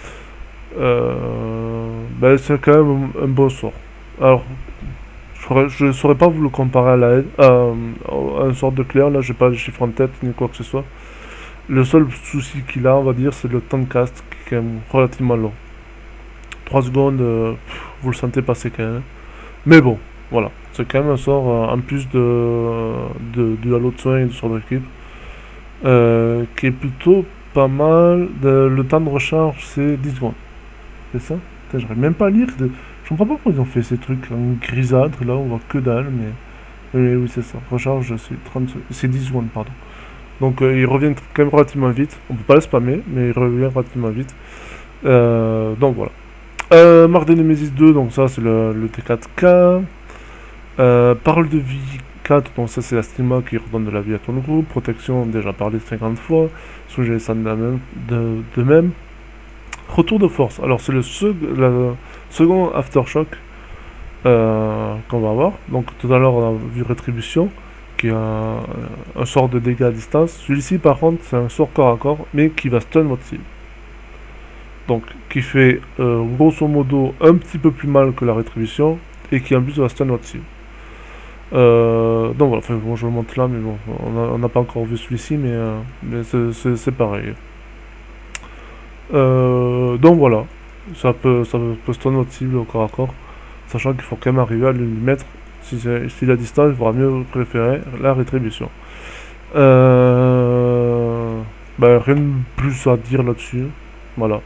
Ben, c'est quand même un bon sort. Alors, je ne saurais pas vous le comparer à la haine, à un sort de clair, là j'ai pas les chiffres en tête ni quoi que ce soit. Le seul souci qu'il a, on va dire, c'est le temps de cast qui est quand même relativement long. 3 secondes, vous le sentez passer quand même. Mais bon, voilà, c'est quand même un sort en plus du halo de soin et du sort d'équipe. Qui est plutôt pas mal. Le temps de recharge, c'est 10 secondes. C'est ça? J'arrive même pas à lire. Je comprends pas pourquoi ils ont fait ces trucs en grisâtre. Là, on voit que dalle, mais. Oui, c'est ça. Recharge, c'est 10 secondes, pardon. Donc, il revient quand même relativement vite. On peut pas le spammer, mais il revient relativement vite. Donc, voilà. Marque de Nemesis 2, donc ça, c'est le T4K. Parole de vie 4, donc ça c'est la stigma qui redonne de la vie à ton groupe. Protection, déjà parlé 50 fois. Sujet les de même. Retour de force, alors c'est le second aftershock qu'on va avoir. Donc tout à l'heure on a vu rétribution, qui est un sort de dégâts à distance. Celui-ci par contre c'est un sort corps à corps, mais qui va stun votre cible. Donc qui fait grosso modo un petit peu plus mal que la rétribution, et qui en plus va stun votre cible. Donc voilà, enfin, bon, je le montre là, mais bon, on n'a pas encore vu celui-ci, mais c'est pareil. Donc voilà, ça peut stun notre cible au corps à corps, sachant qu'il faut quand même arriver à lui mettre, si la distance, il faudra mieux préférer la rétribution. Bah, rien de plus à dire là-dessus, voilà.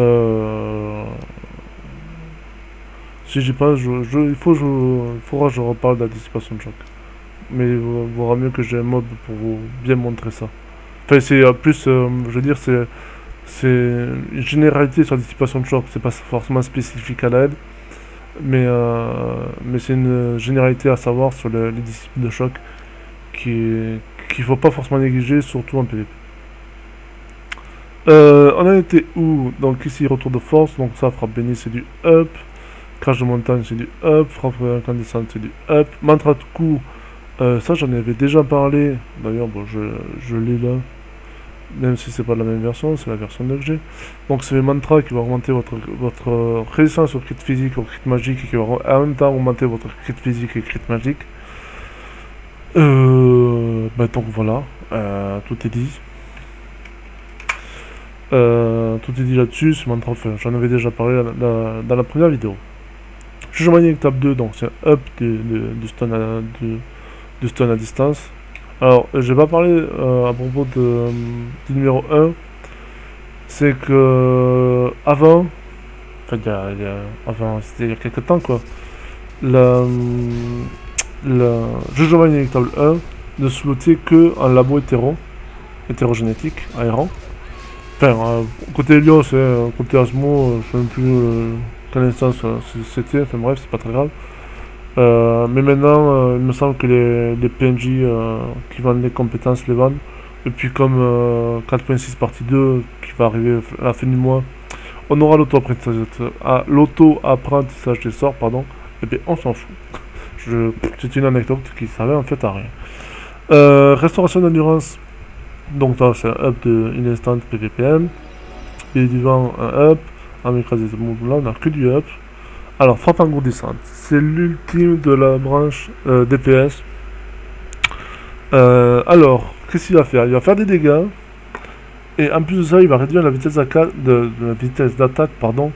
Si j'y pense, il faudra que je reparle de la dissipation de choc. Mais il vaudra mieux que j'ai un mode pour vous bien montrer ça. Enfin, c'est plus, je veux dire, c'est une généralité sur la dissipation de choc. C'est pas forcément spécifique à l'aide, mais c'est une généralité à savoir sur les disciples de choc qu'il faut pas forcément négliger, surtout en PvP. On a été où? Donc ici, retour de force, donc ça, frappe bénie, c'est du up. Crash de montagne, c'est du up. Frappe incandescente, c'est du up. Mantra de coup, ça j'en avais déjà parlé. D'ailleurs, bon, je l'ai là. Même si c'est pas la même version, c'est la version que j'ai. Donc c'est le mantra qui va augmenter votre résistance au crit physique, au crit magique, et qui va en même temps augmenter votre crit physique et crit magique. Donc voilà, tout est dit. Tout est dit là-dessus, ce mantra, enfin, j'en avais déjà parlé dans la première vidéo. Jugement inéluctable 2, donc c'est un up du stun à distance. Alors, je vais pas parler à propos du numéro 1. C'est que avant, enfin c'était il y a quelques temps quoi, le jugement inéluctable 1 ne slottait que en labo hétérogénétique, aérant. Enfin, côté Lyon, c'est côté Asmo, je ne sais même plus quelle instance c'était, enfin bref, c'est pas très grave. Mais maintenant, il me semble que les PNJ qui vendent les compétences les vendent. Et puis comme 4.6 partie 2 qui va arriver à la fin du mois, on aura l'auto-apprentissage des sorts, pardon. Et bien on s'en fout. C'est une anecdote qui servait en fait à rien. Restauration d'endurance. Donc là c'est un up de une instant PVPM. Et du vent un up. En écrasé ce mouvement là, on n'a que du up. Alors, frappe engourdissante, c'est l'ultime de la branche DPS. Alors, qu'est-ce qu'il va faire? Il va faire des dégâts, et en plus de ça, il va réduire la vitesse d'attaque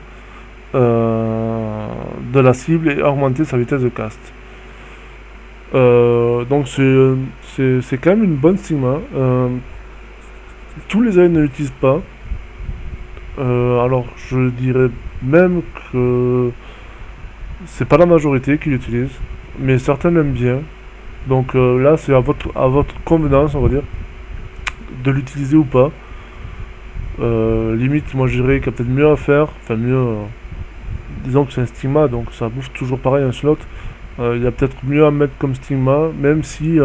de la cible et augmenter sa vitesse de cast. Donc, c'est quand même une bonne stigma. Tous les ailes ne l'utilisent pas. Alors, je dirais même que c'est pas la majorité qui l'utilise, mais certains l'aiment bien. Donc là, c'est à votre convenance, on va dire, de l'utiliser ou pas. Limite, moi je dirais qu'il y a peut-être mieux à faire, enfin mieux, disons que c'est un stigma, donc ça bouffe toujours pareil un slot. Il y a peut-être mieux à mettre comme stigma, même si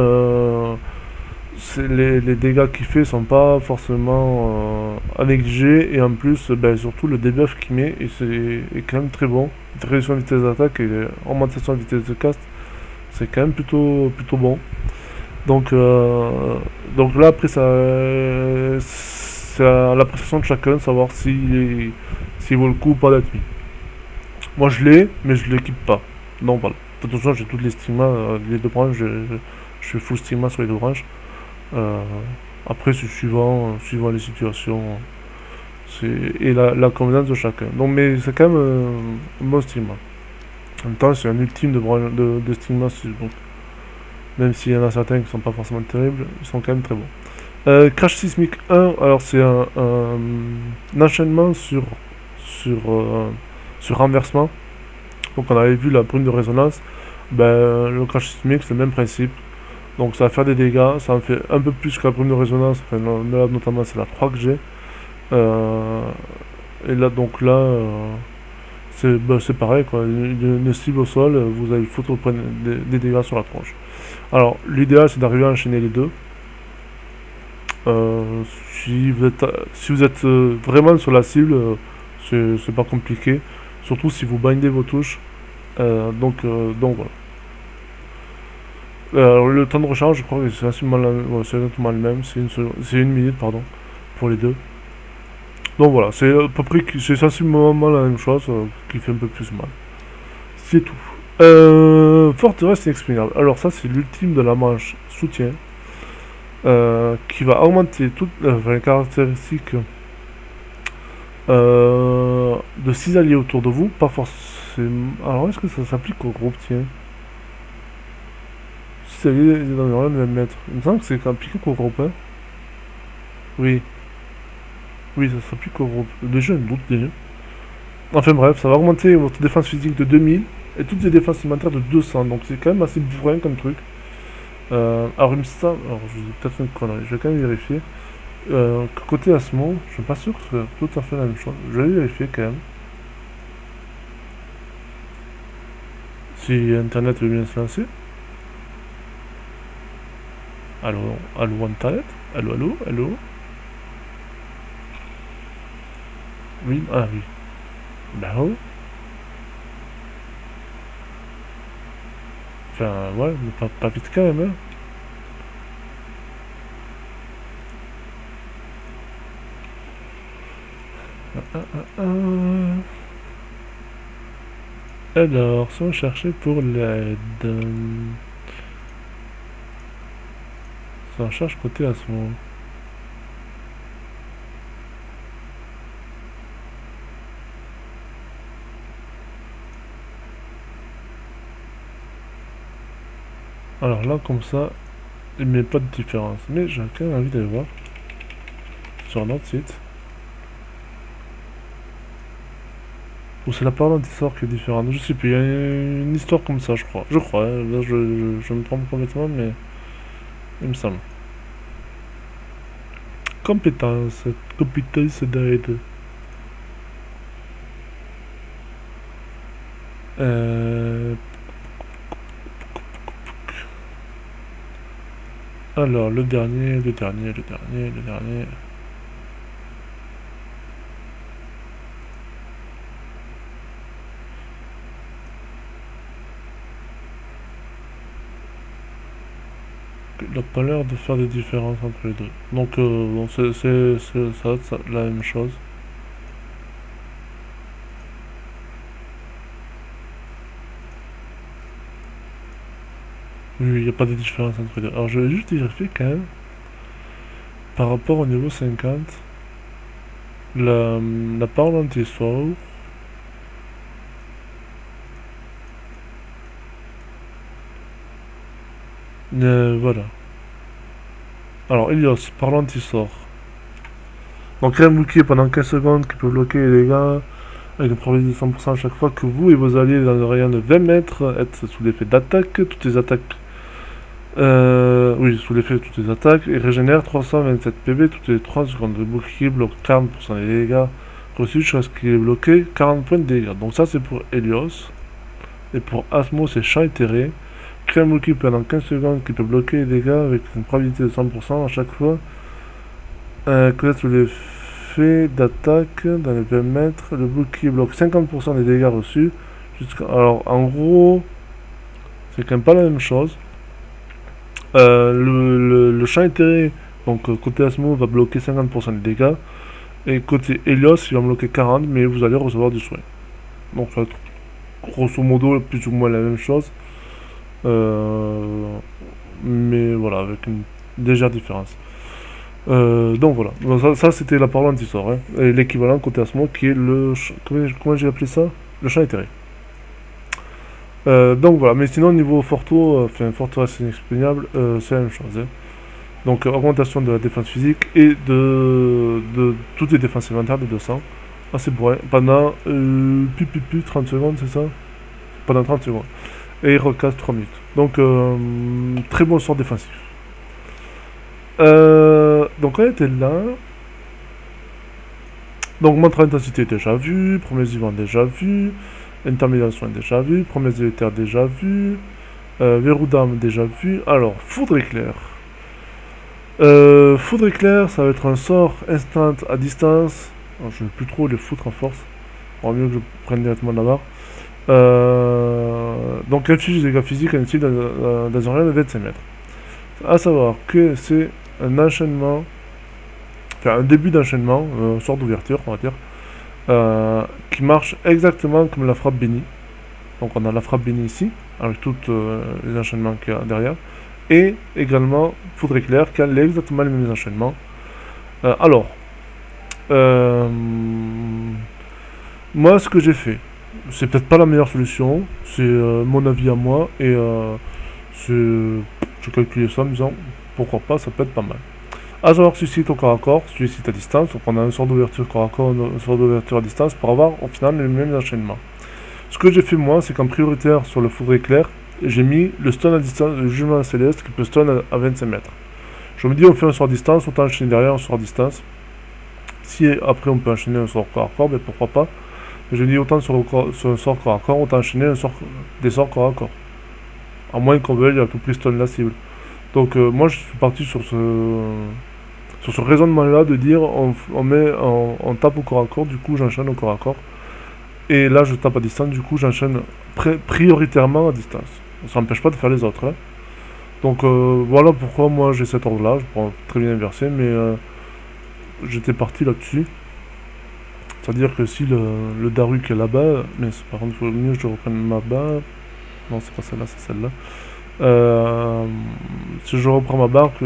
les dégâts qu'il fait sont pas forcément à négliger, et en plus, ben, surtout le debuff qu'il met est quand même très bon. Réduction de vitesse d'attaque et augmentation de vitesse de cast, c'est quand même plutôt bon. Donc, donc là, après, c'est à l'appréciation de chacun, savoir s'il vaut le coup ou pas d'être mis. Moi, je l'ai, mais je l'équipe pas. Non, voilà. De toute façon, j'ai toutes les stigmas, les deux branches, je fais full stigma sur les deux branches. Euh, après, c'est suivant les situations et la convenance de chacun. Donc, mais c'est quand même un bon stigma. En même temps, c'est un ultime de stigma, donc, même s'il y en a certains qui sont pas forcément terribles, ils sont quand même très bons. Crash Sismic 1, alors c'est un enchaînement sur renversement. Donc on avait vu la brume de résonance. Ben, le Crash Sismic, c'est le même principe. Donc ça va faire des dégâts, ça en fait un peu plus que la brume de résonance. Enfin, là, notamment, c'est la 3 que j'ai. Et là, donc là, c'est pareil, quoi. Une cible au sol, vous allez foutre des dégâts sur la tronche. Alors, l'idéal, c'est d'arriver à enchaîner les deux. Si vous êtes vraiment sur la cible, c'est pas compliqué. Surtout si vous bindez vos touches. Donc voilà. Alors, le temps de recharge, je crois que c'est exactement le même. C'est une minute, pardon, pour les deux. Donc voilà, c'est à peu près, c'est sensiblement la même chose, qui fait un peu plus mal. C'est tout. Forteresse inexpugnable. Alors ça, c'est l'ultime de la manche soutien. Qui va augmenter toutes les caractéristiques de 6 alliés autour de vous, pas forcément. Alors, est-ce que ça s'applique au groupe, tiens? 6 alliés dans le même mètre. Il me semble que c'est appliqué qu'au groupe, hein? Oui. Oui, ça s'applique au groupe. Déjà, un doute déjà. Enfin bref, ça va augmenter votre défense physique de 2000 et toutes les défenses supplémentaires de 200. Donc c'est quand même assez bourrin comme truc. Alors il me semble, alors je dis peut-être une connerie, je vais quand même vérifier. Côté Asmo, je suis pas sûr que c'est tout à fait la même chose. Je vais vérifier quand même. Si Internet veut bien se lancer. Allô, allô Internet? Allô, allô, allô? Oui, ah oui. Bah oui. Enfin, ouais, mais pas vite quand même, hein. Alors, si on cherchait pour l'aide... Si on cherche côté à ce moment. Alors là, comme ça, il met pas de différence. Mais j'ai quand même envie d'aller voir sur un autre site. Ou c'est la parole d'histoire qui est différente. Je sais plus, il y a une histoire comme ça, je crois. Je crois, hein. Là je me trompe complètement, mais il me semble. Compétence d'aide. Alors, le dernier. Il n'a pas l'air de faire des différences entre les deux. Donc, bon, ça, la même chose. Oui, il n'y a pas de différence entre les deux. Alors, je vais juste vérifier quand même. Par rapport au niveau 50, la parole anti-sourd. Voilà. Alors, Helios, par l'anti-sort. Donc, rien bouclier pendant 15 secondes qui peut bloquer les dégâts avec une probabilité de 100% à chaque fois que vous et vos alliés dans un rayon de 20 mètres êtes sous l'effet d'attaque. Toutes les attaques Oui, sous l'effet de toutes les attaques, il régénère 327 PV toutes les 3 secondes. Le bouclier bloque 40% des dégâts reçus jusqu'à ce qu'il est bloqué 40 points de dégâts. Donc ça c'est pour Helios. Et pour Asmo c'est champ éthéré. Crée un bouclier pendant 15 secondes qui peut bloquer les dégâts avec une probabilité de 100% à chaque fois. Connaître l'effet d'attaque dans les 20 mètres. Le bouclier bloque 50% des dégâts reçus. Alors en gros, c'est quand même pas la même chose. Le champ éthéré, donc côté Asmo, va bloquer 50% des dégâts. Et côté Helios, il va bloquer 40%, mais vous allez recevoir du soin. Donc ça va être grosso modo plus ou moins la même chose. Mais voilà, avec une légère différence. Donc voilà, donc ça c'était la parole anti-sort. Hein. L'équivalent côté Asmo qui est le... Comment j'ai appelé ça? Le champ éthéré. Donc voilà, mais sinon niveau Forto, enfin forteresse inexpugnable, c'est la même chose. Hein. Donc augmentation de la défense physique et de toutes les défenses élémentaires de 200. Ah c'est pour pendant 30 secondes, c'est ça? Pendant 30 secondes. Et il recasse 3 minutes. Donc très bon sort défensif. Donc on était là. Donc montre d'intensité déjà vu, promesse vivant déjà vu, intermédiaire soin déjà vu, promesse délétère déjà vu, verrou d'âme déjà vu. Alors, foudre éclair. Foudre éclair, ça va être un sort instant à distance. Alors, je ne vais plus trop les foutre en force. Il vaut mieux que je prenne directement la barre. Donc inflige des dégâts physiques à une cible dans un rayon de 25 mètres. A savoir que c'est un enchaînement, enfin un début d'enchaînement, un sort d'ouverture on va dire, qui marche exactement comme la frappe bénie. Donc on a la frappe bénie ici, avec tous les enchaînements qu'il y a derrière. Et également foudre éclair qui a exactement les mêmes enchaînements. Moi ce que j'ai fait, c'est peut-être pas la meilleure solution, c'est mon avis à moi, et j'ai calculé ça en me disant pourquoi pas, ça peut être pas mal. A savoir que celui-ci est au corps à corps, celui-ci est à distance, donc on a un sort d'ouverture corps à corps, un sort d'ouverture à distance pour avoir au final les mêmes enchaînements. Ce que j'ai fait moi, c'est qu'en prioritaire sur le foudre éclair, j'ai mis le stun à distance, le jugement céleste qui peut stun à 25 mètres. Je me dis on fait un sort à distance, autant enchaîner derrière un sort à distance. Si après on peut enchaîner un sort corps à corps, mais pourquoi pas. Mais je dis autant sur un sort corps à corps, autant enchaîner des sorts corps à corps. À moins qu'on veuille à tout prix stun la cible. Donc moi je suis parti sur ce raisonnement-là de dire on tape au corps à corps, du coup j'enchaîne au corps à corps. Et là je tape à distance, du coup j'enchaîne prioritairement à distance. Ça n'empêche pas de faire les autres. Hein. Donc voilà pourquoi moi j'ai cet ordre-là, je prends très bien inversé, mais j'étais parti là-dessus. C'est-à-dire que si le Daruk est là-bas, mais par contre il faut mieux que je reprenne ma barre. Non c'est pas celle-là, c'est celle-là. Si je reprends ma barre,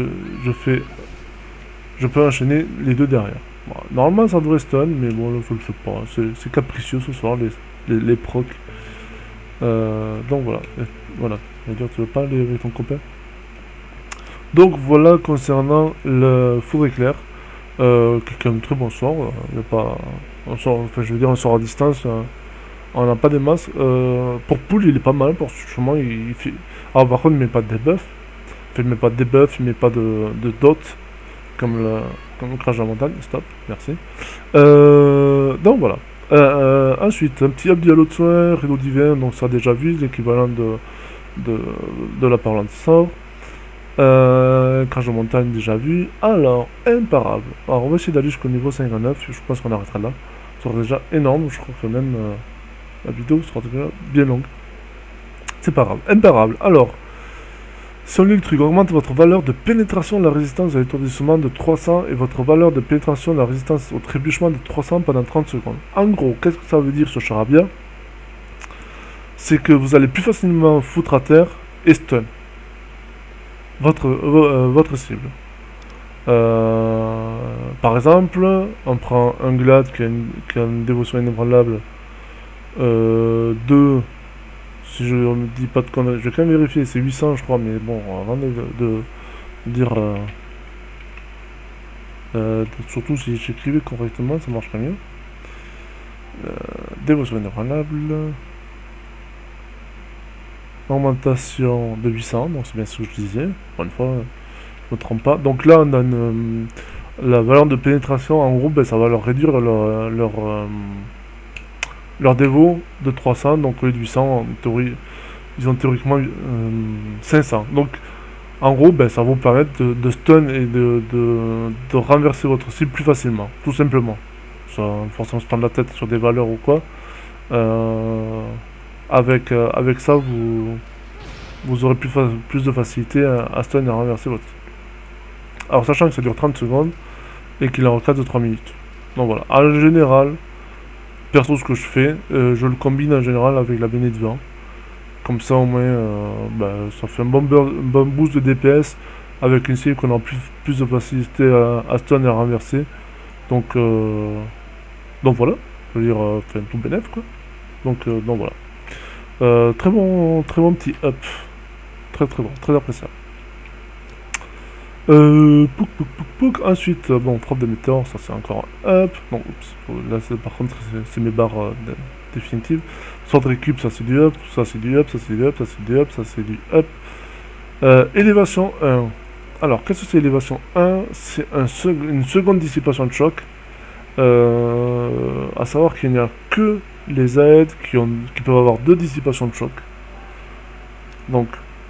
je peux enchaîner les deux derrière. Bon, normalement ça devrait stun, mais bon là je le fais pas. C'est capricieux ce soir les procs. Donc voilà. Voilà. Dire, tu veux pas aller avec ton copain? Donc voilà concernant le foudre éclair. Qui est quand même très bon sort. Il n'y a pas. Je veux dire un sort à distance. On n'a pas des masses. Pour pool il est pas mal. Pour justement il fait. Alors par contre il met pas de debuff. Il met pas de debuff, il met pas de dot. Comme le crash de la montagne, stop, merci. Donc voilà. Ensuite, un petit up dialogue de soin, rideau divin, donc ça a déjà vu, l'équivalent de la parole anti-sort. Crash de montagne déjà vu. Alors, imparable. Alors on va essayer d'aller jusqu'au niveau 59, je pense qu'on arrêtera là. Ça sera déjà énorme, je crois que même la vidéo sera déjà bien longue. C'est pas grave. Imparable. Alors, si on lit le truc, augmente votre valeur de pénétration de la résistance à l'étourdissement de 300 et votre valeur de pénétration de la résistance au trébuchement de 300 pendant 30 secondes. En gros, qu'est-ce que ça veut dire ce charabia? C'est que vous allez plus facilement foutre à terre et stun votre cible. Par exemple, on prend un glad qui a une dévotion inébranlable 2. Si je ne dis pas de conneries, je vais quand même vérifier, c'est 800 je crois, mais bon, avant de dire... surtout si j'écrivais correctement, ça marcherait mieux. Dévotion inébranlable... Augmentation de 800, donc c'est bien ce que je disais. Encore une fois, je me trompe pas. Donc là, on a la valeur de pénétration, en gros, ben, ça va leur réduire leur dévo de 300, donc au lieu de 800, en théorie, ils ont théoriquement 500. Donc, en gros, ben, ça va vous permettre de stun et de renverser votre cible plus facilement, tout simplement. Sans forcément se prendre la tête sur des valeurs ou quoi. Avec ça, vous aurez plus de facilité à stun et à renverser votre cible. Alors, sachant que ça dure 30 secondes et qu'il est en recase de 3 minutes. Donc voilà, en général, perso, ce que je fais, je le combine en général avec la béné de vent. Comme ça, au moins, ça fait un bon boost de DPS avec une cible qu'on a plus de facilité à stun et à renverser. Donc voilà, je veux dire, tout bénéf quoi. Donc voilà. Très bon petit up. Très bon, très appréciable. Ensuite, bon, frappe de météore, ça c'est encore un up. Non, là par contre c'est mes barres définitives. Soit de récup, ça c'est du up, ça c'est du up, ça c'est du up, ça c'est du up, ça c'est du up. Élévation 1. Alors, qu'est-ce que c'est élévation 1? C'est une seconde dissipation de choc. À savoir qu'il n'y a que les AED qui peuvent avoir 2 dissipations de choc. Donc,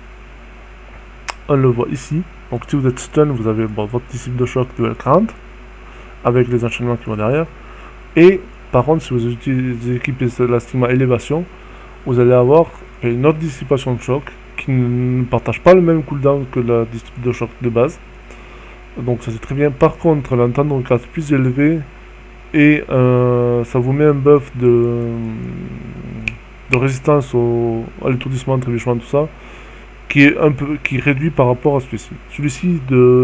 on le voit ici. Donc si vous êtes stun, vous avez votre disciple de choc dual 40 avec les enchaînements qui vont derrière. Et par contre, si vous utilisez équipez la stigma élévation, vous allez avoir une autre dissipation de choc qui ne partage pas le même cooldown que la disciple de choc de base. Donc ça c'est très bien. Par contre, le temps de recase plus élevé et ça vous met un buff de résistance à l'étourdissement, trébuchement, tout ça, qui réduit par rapport à celui-ci. Celui-ci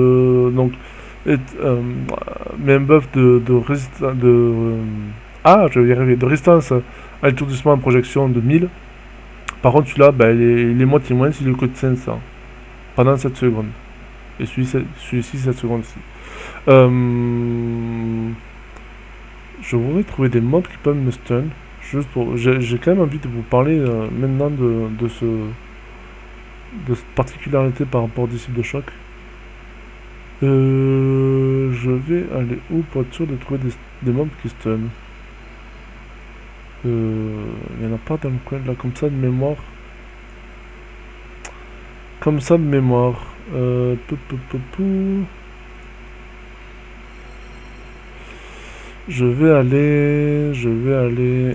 met un buff de résistance je vais y arriver, de résistance à l'étourdissement en projection de 1000. Par contre celui-là, il est moitié moins s'il est que de 500 pendant 7 secondes. Et celui-ci 7 secondes aussi. Je voudrais trouver des mobs qui peuvent me stun. J'ai quand même envie de vous parler maintenant de cette particularité par rapport au disciple de choc. Je vais aller où pour être sûr de trouver des mobs qui stun. Il n'y en a pas dans le coin là, comme ça de mémoire. Comme ça de mémoire. Je vais aller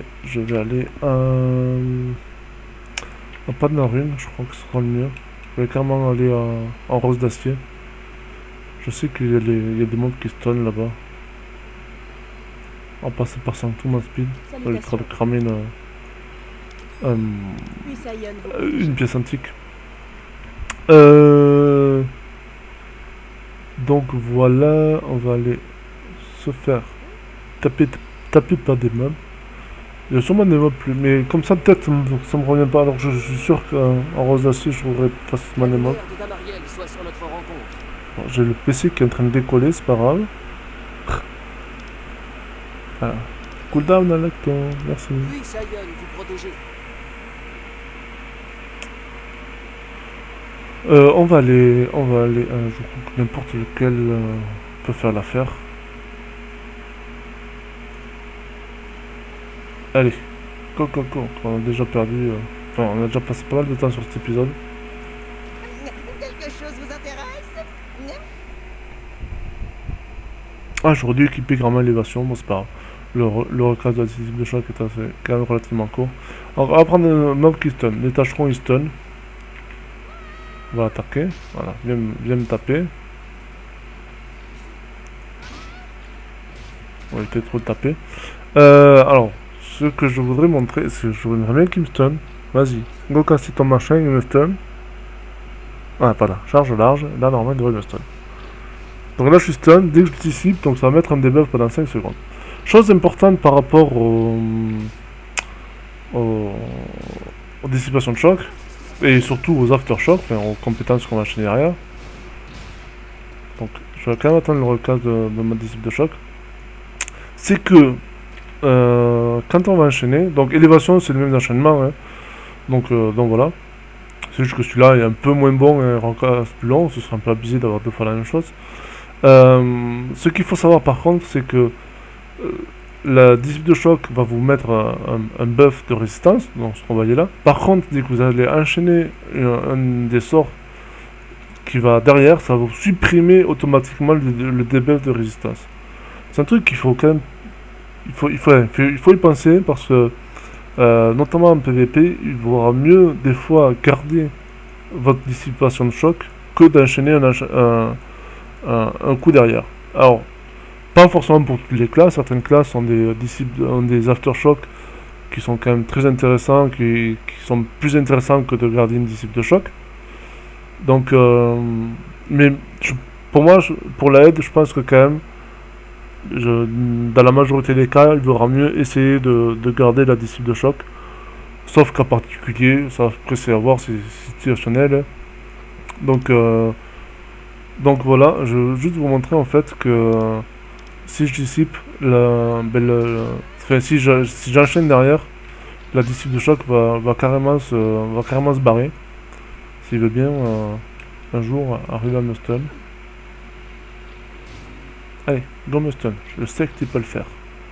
pas de la rune, je crois que ce sera le mieux. Je vais carrément aller en rose d'acier. Je sais qu'il y a des mobs qui stun là-bas. On va passer par Sanctum en speed. Je vais cramer une pièce antique. Donc voilà, on va aller se faire taper par des mobs. Il y a sûrement des mobs plus, mais comme ça peut-être ça me revient pas, alors je suis sûr qu'en rose d'acier je trouverai facilement les mobs. Bon, j'ai le PC qui est en train de décoller, c'est pas grave. Voilà. Cooldown à l'acton, merci. On va aller je crois que n'importe lequel peut faire l'affaire. Allez, go. On a déjà perdu, on a déjà passé pas mal de temps sur cet épisode. Quelque chose vous intéresse? J'aurais dû équiper grandement l'élévation, bon c'est pas grave. Le recrasse de la disciple de choc est quand même relativement court. Alors on va prendre un mob qui stun. Les tâcherons ils stun. On va attaquer. Voilà, viens me taper. On va éviter trop de taper. Alors, ce que je voudrais montrer, c'est que je voudrais bien qu'il me stun. Vas-y, go casser ton machin, il me stun. Voilà, charge large, là normalement il devrait me stun. Donc là je suis stun, dès que je dissipe, donc ça va mettre un debuff pendant 5 secondes. Chose importante par rapport aux dissipations de choc, et surtout aux aftershocks, enfin aux compétences qu'on va enchaîner derrière. Donc je vais quand même attendre le recast de ma disciple de choc. C'est que quand on va enchaîner, donc élévation c'est le même enchaînement, hein. Donc voilà. C'est juste que celui-là est un peu moins bon et rend plus long, ce serait un peu abusé d'avoir deux fois la même chose. Ce qu'il faut savoir par contre, c'est que la dissipe de choc va vous mettre un buff de résistance, donc ce qu'on voyait là. Par contre, dès que vous allez enchaîner un des sorts qui va derrière, ça va vous supprimer automatiquement le debuff de résistance. C'est un truc qu'il faut quand même... Il faut y penser parce que, notamment en PvP, il vaudra mieux des fois garder votre dissipation de choc que d'enchaîner un coup derrière. Alors, pas forcément pour toutes les classes, certaines classes ont des aftershocks qui sont quand même très intéressants, qui sont plus intéressants que de garder une dissipe de choc. Donc, mais pour moi, pour la aide, je pense que quand même, dans la majorité des cas, il vaudra mieux essayer de garder la dissipe de choc. Sauf cas particulier, ça après c'est à voir, c'est situationnel. Donc voilà, je veux juste vous montrer en fait que si je dissipe, enfin, si j'enchaîne derrière, la dissipe de choc va carrément se barrer. S'il veut bien un jour arriver à me stun. Allez, go me stun, je sais que tu peux le faire.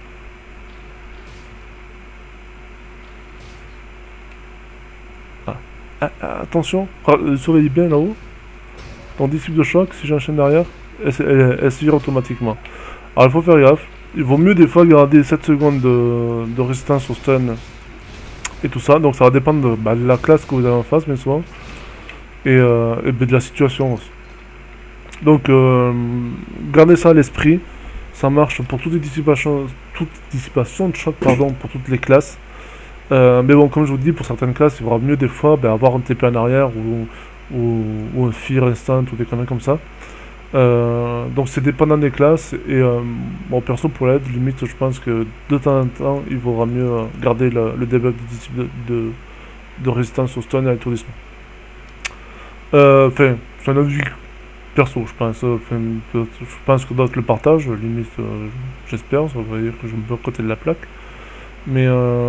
Attention, surveillez bien là-haut. Ton dissipe de choc, si j'enchaîne derrière, elle se vire automatiquement. Alors il faut faire gaffe. Il vaut mieux des fois garder 7 secondes de résistance au stun et tout ça. Donc ça va dépendre de la classe que vous avez en face, bien souvent. Et de la situation aussi. Donc gardez ça à l'esprit. Ça marche pour toute dissipation de choc, pardon, pour toutes les classes. Mais bon, comme je vous dis, pour certaines classes, il vaudra mieux des fois avoir un TP en arrière ou un fear instant ou des conneries comme ça. Donc c'est dépendant des classes et bon, perso pour l'aide, limite je pense que de temps en temps il vaudra mieux garder le debuff de résistance au stun et à l'étourdissement. Enfin, c'est un avis perso, je pense. Je pense que d'autres le partagent, limite j'espère, ça veut dire que je me mets à côté de la plaque. Mais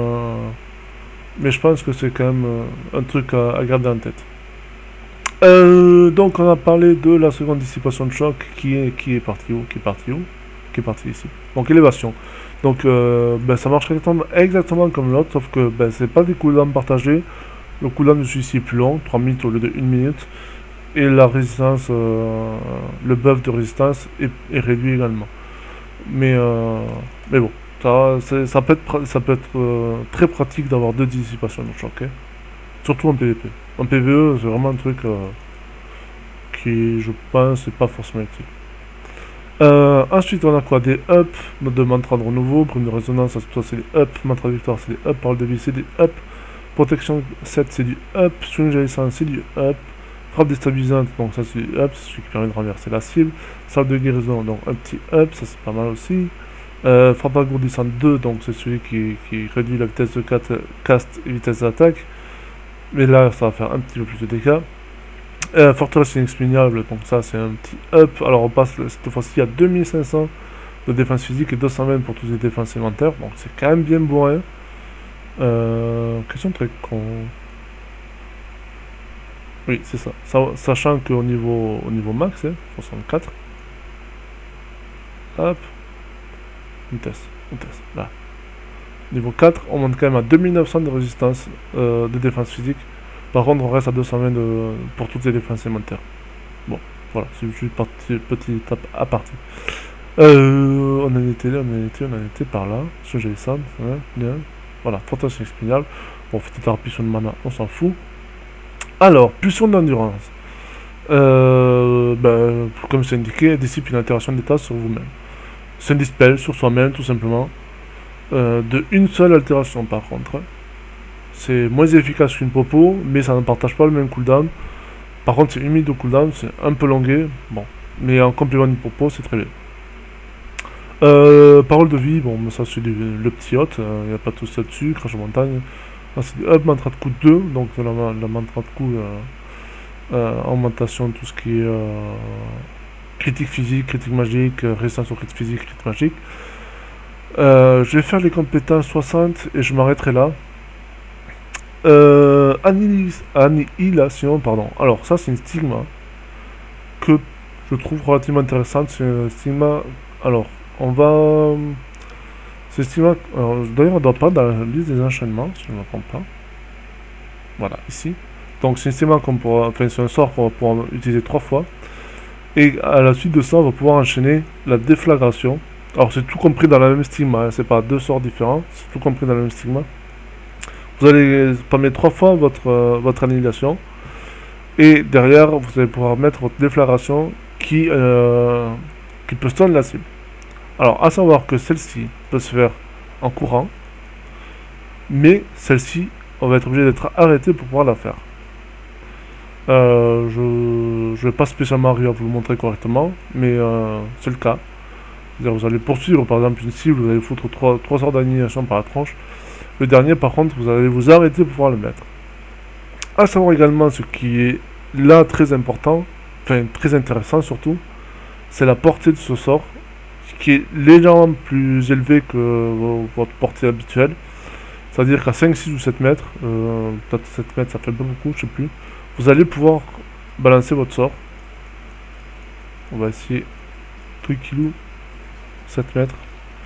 je pense que c'est quand même un truc à garder en tête. Donc on a parlé de la seconde dissipation de choc qui est partie où? Qui est partie ici. Donc élévation. Donc ça marche exactement comme l'autre, sauf que c'est pas des cooldowns partagés. Le cooldown de celui-ci est plus long, 3 minutes au lieu de 1 minute. Et la résistance, le buff de résistance est réduit également. Mais bon, ça peut être très pratique d'avoir deux dissipations de choc. Hein. Surtout en PvP. En PvE, c'est vraiment un truc qui, je pense, n'est pas forcément utile. Ensuite, on a quoi? Des up de mantra de renouveau, brume de résonance, ça c'est des up, mantra de victoire, c'est des up, parole de vie, c'est des up, protection 7, c'est du up, swing jaillissant, c'est du up, frappe déstabilisante, donc ça c'est du up, c'est celui qui permet de renverser la cible, salle de guérison, donc un petit up, ça c'est pas mal aussi. Frappe agourdissante 2, donc c'est celui qui réduit la vitesse de cast et vitesse d'attaque. Mais là, ça va faire un petit peu plus de dégâts. Forteresse inexpugnable, donc ça c'est un petit up. Alors on passe cette fois-ci à 2500 de défense physique et 220 pour toutes les défenses élémentaires. Donc c'est quand même bien bourré. Question très con. Oui, c'est ça. Sachant qu'au niveau max, 64. Hop. Vitesse. Là. Niveau 4, on monte quand même à 2900 de résistance de défense physique. Par contre, on reste à 220 pour toutes les défenses élémentaires. Bon, voilà, c'est juste une petite étape à partir. On en était par là. Ce j'ai ça, bien. Voilà, forteresse inexpugnable. Bon, petite harpie de mana, on s'en fout. Alors, pulsion d'endurance. Comme c'est indiqué, elle dissipe une altération d'état sur vous-même. C'est un dispel sur soi-même, tout simplement. De une seule altération par contre. C'est moins efficace qu'une popo, mais ça ne partage pas le même cooldown. Par contre, c'est 1 minute de cooldown, c'est un peu longué, bon. Mais en complément d'une popo, c'est très bien. Parole de vie, bon, ça c'est le petit hot, il n'y a pas tout ça dessus, crash en montagne. Là, c'est du up, mantra de coup 2, donc la mantra de coup, augmentation de tout ce qui est critique physique, critique magique, résistance aux critiques physique, critique magique. Je vais faire les compétences 60 et je m'arrêterai là. Annihilation, pardon. Alors, ça, c'est une stigma que je trouve relativement intéressante. C'est un stigma. Alors, on va. C'est stigma. D'ailleurs, on doit pas dans la liste des enchaînements, si je ne me trompe pas. Voilà, ici. Donc, c'est un stigma qu'on pourra. Enfin, c'est un sort qu'on va pouvoir utiliser 3 fois. Et à la suite de ça, on va pouvoir enchaîner la déflagration. Alors, c'est tout compris dans la même stigma. Hein, c'est pas 2 sorts différents. C'est tout compris dans le même stigma. Vous allez spammer 3 fois votre annihilation. Et derrière, vous allez pouvoir mettre votre déflagration qui peut stun la cible. Alors, à savoir que celle-ci peut se faire en courant. Mais celle-ci, on va être obligé d'être arrêté pour pouvoir la faire. Je vais pas spécialement arriver à vous le montrer correctement. Mais c'est le cas. Vous allez poursuivre par exemple une cible, vous allez foutre 3 sorts d'annihilation par la tronche. Le dernier, par contre, vous allez vous arrêter pour pouvoir le mettre. À savoir également ce qui est là très important, enfin très intéressant surtout, c'est la portée de ce sort, qui est légèrement plus élevée que votre portée habituelle. C'est-à-dire qu'à 5, 6 ou 7 mètres, peut-être 7 mètres ça fait pas beaucoup, je sais plus, vous allez pouvoir balancer votre sort. On va essayer tranquillou, 7 mètres.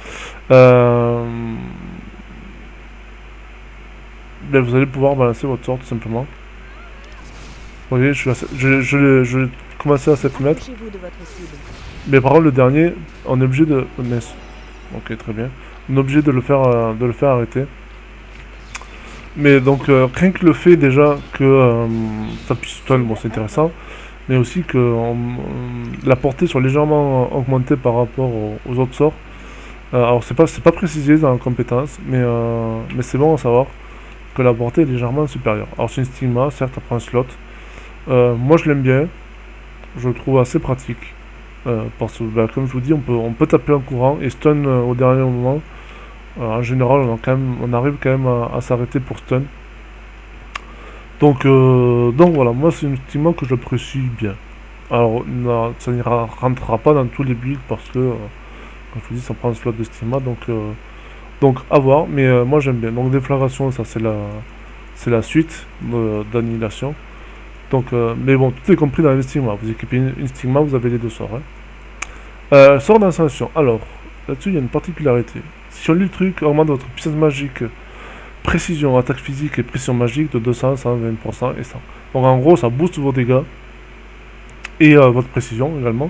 Ben, vous allez pouvoir balancer votre sort tout simplement. Vous voyez, je vais commencer à 7 mètres. Mais par contre, le dernier, on est obligé de. Ok, très bien. On est obligé de le faire arrêter. Mais donc, rien que le fait déjà que ça puisse stun, bon, c'est intéressant. Mais aussi que la portée soit légèrement augmentée par rapport aux autres sorts. Alors, c'est pas précisé dans la compétence, mais c'est bon à savoir que la portée est légèrement supérieure. Alors c'est une stigma, certes elle prend un slot. Moi je l'aime bien, je le trouve assez pratique. Parce que bah, comme je vous dis, on peut taper en courant et stun au dernier moment. En général on arrive quand même à s'arrêter pour stun. Donc voilà, moi c'est une stigma que j'apprécie bien. Alors ça n'ira rentrera pas dans tous les builds parce que comme je vous dis ça prend un slot de stigma donc à voir, mais moi j'aime bien. Donc déflagration, ça c'est la suite d'annihilation. Donc mais bon, tout est compris dans les stigmas. Vous équipez une stigma, vous avez les 2 sorts. Hein. Sort d'ascension. Alors là-dessus il y a une particularité. Si on lit le truc, augmente votre puissance magique, précision, attaque physique et pression magique de 200, 120% et 100. Donc en gros ça booste vos dégâts et votre précision également.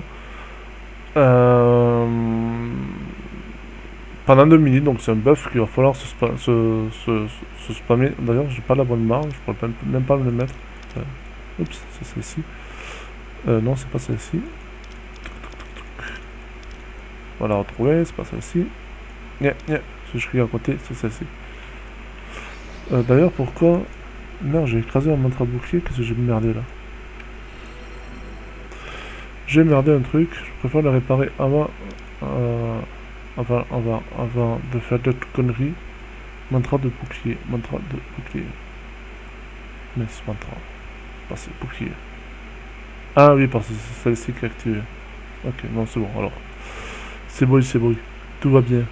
Pendant 2 minutes, donc c'est un buff qu'il va falloir se spammer. D'ailleurs, j'ai pas la bonne barre, je pourrais même pas me le mettre. Oups, c'est celle-ci. Non, c'est pas celle-ci. Voilà, retrouver, c'est pas celle-ci. Si je regarde à côté, c'est celle-ci. D'ailleurs, pourquoi. Merde, j'ai écrasé un mantra bouclier, qu'est-ce que j'ai merdé là? J'ai merdé un truc, je préfère le réparer avant. Avant de faire d'autres conneries. Mantra de bouclier. Mais ce mantra. C'est bouclier. Ah oui, parce que c'est celle-ci qui est activée. Ok, non, c'est bon, alors. C'est bon. Tout va bien.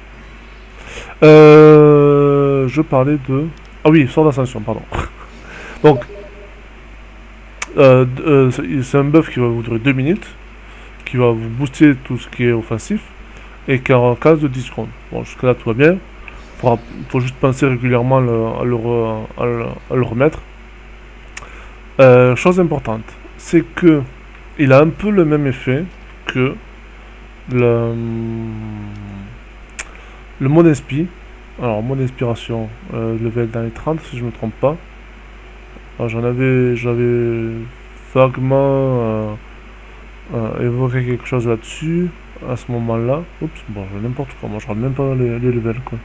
Je parlais de. Ah oui, sort d'ascension, pardon. Donc. C'est un buff qui va vous durer 2 minutes. Qui va vous booster tout ce qui est offensif. Et 15 de discount. Bon, jusque là tout va bien. Il faut juste penser régulièrement à le remettre. Chose importante, c'est que il a un peu le même effet que le mode inspi. Alors, mode inspiration, level dans les 30, si je me trompe pas. J'avais vaguement évoqué quelque chose là-dessus. À ce moment-là, oups, bon, je n'importe quoi, moi je regarde même pas les levels quoi.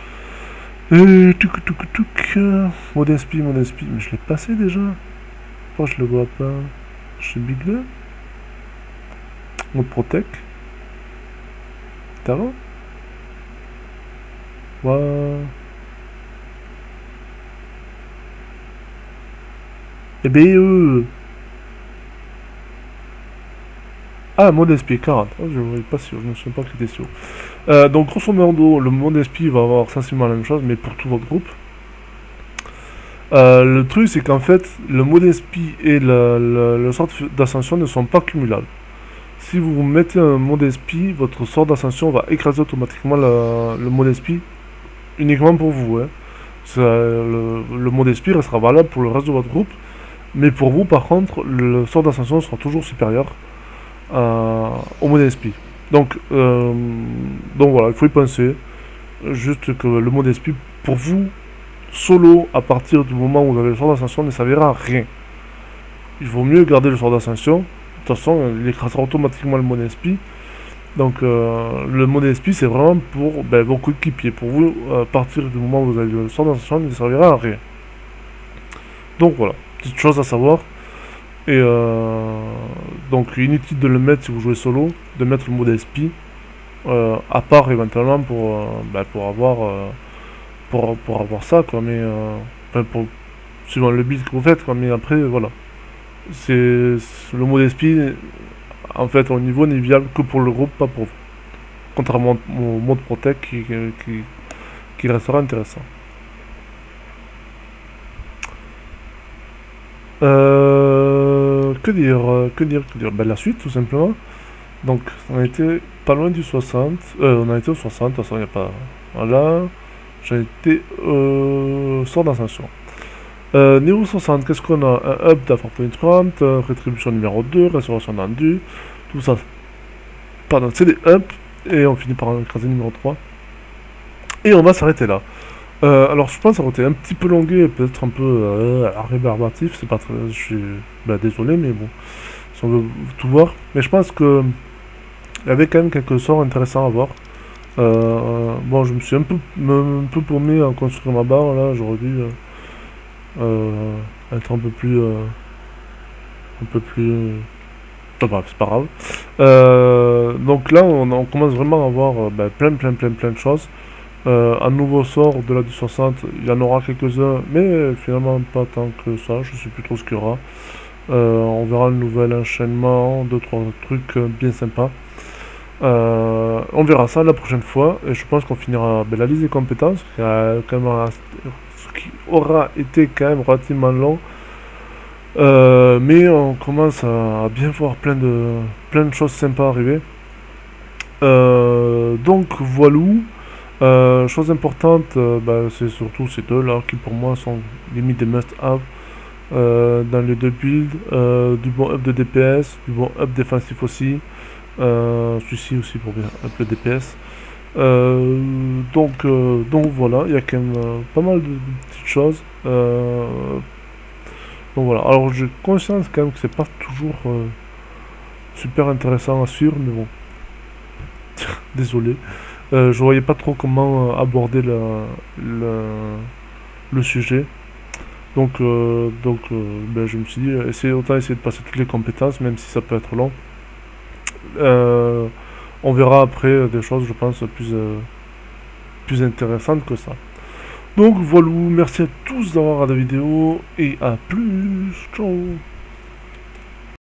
Mode inspi, mais je l'ai passé déjà. Pourquoi je le vois pas? Chez Bigle. Mode protect. T'as vu? Eh ben Ah, mode SP 40. Oh, je ne voyais pas sûr, je ne me souviens pas qu'il était sûr. Donc, grosso modo, le mode SP va avoir sensiblement la même chose, mais pour tout votre groupe. Le truc, c'est qu'en fait, le mode SP et le sort d'ascension ne sont pas cumulables. Si vous mettez un mode SP, votre sort d'ascension va écraser automatiquement le mode SP uniquement pour vous. Hein. Le mode SP restera valable pour le reste de votre groupe, mais pour vous, par contre, le sort d'ascension sera toujours supérieur au mode SP. Donc voilà, il faut y penser. Juste que le mode SP, pour vous, solo, à partir du moment où vous avez le sort d'ascension, ne servira à rien. Il vaut mieux garder le sort d'ascension. De toute façon, il écrasera automatiquement le mode SP. Donc le mode SP, c'est vraiment pour vos coéquipiers. Pour vous, à partir du moment où vous avez le sort d'ascension, il ne servira à rien. Donc voilà, petite chose à savoir. Et donc inutile de le mettre si vous jouez solo, de mettre le mode SP. À part éventuellement pour avoir ça quoi, mais suivant le build que vous faites quoi, mais après voilà, c'est le mode SP en fait au niveau n'est viable que pour le groupe, pas pour vous, contrairement au mode protect qui restera intéressant. Que dire, la suite tout simplement. Donc on a été pas loin du 60, on a été au 60, de toute façon il n'y a pas... Voilà, j'ai été sort d'ascension. Niveau 60, qu'est-ce qu'on a? Un up d'Afortune 30, rétribution numéro 2, restauration d'endu, tout ça. Pardon, c'est des ups, et on finit par écraser numéro 3. Et on va s'arrêter là. Alors je pense que ça aurait été un petit peu longué, peut-être un peu rébarbatif, c'est pas très... Je suis désolé, mais bon, si on veut tout voir. Mais je pense que il y avait quand même quelques sorts intéressants à voir. Bon, je me suis un peu paumé à construire ma barre, là, j'aurais dû être un peu plus... Enfin, bref, c'est pas grave. Donc là, on commence vraiment à avoir plein de choses. Un nouveau sort au-delà du 60, il y en aura quelques-uns, mais finalement pas tant que ça, je sais plus trop ce qu'il y aura. On verra un nouvel enchaînement, 2-3 trucs bien sympas. On verra ça la prochaine fois, et je pense qu'on finira la liste des compétences, qui aura été quand même relativement long. Mais on commence à bien voir plein de choses sympas arriver. Donc voilà. Chose importante, c'est surtout ces deux là qui pour moi sont limite des must-have dans les deux builds. Du bon up de DPS, du bon up défensif aussi. Celui-ci aussi pour bien up le DPS. Donc voilà, il y a quand même pas mal de petites choses. Donc voilà, alors j'ai conscience quand même que c'est pas toujours super intéressant à suivre, mais bon. Désolé. Je voyais pas trop comment aborder le sujet. Donc je me suis dit, autant essayer de passer toutes les compétences, même si ça peut être long. On verra après des choses, je pense, plus intéressantes que ça. Donc voilà, merci à tous d'avoir regardé la vidéo et à plus. Ciao.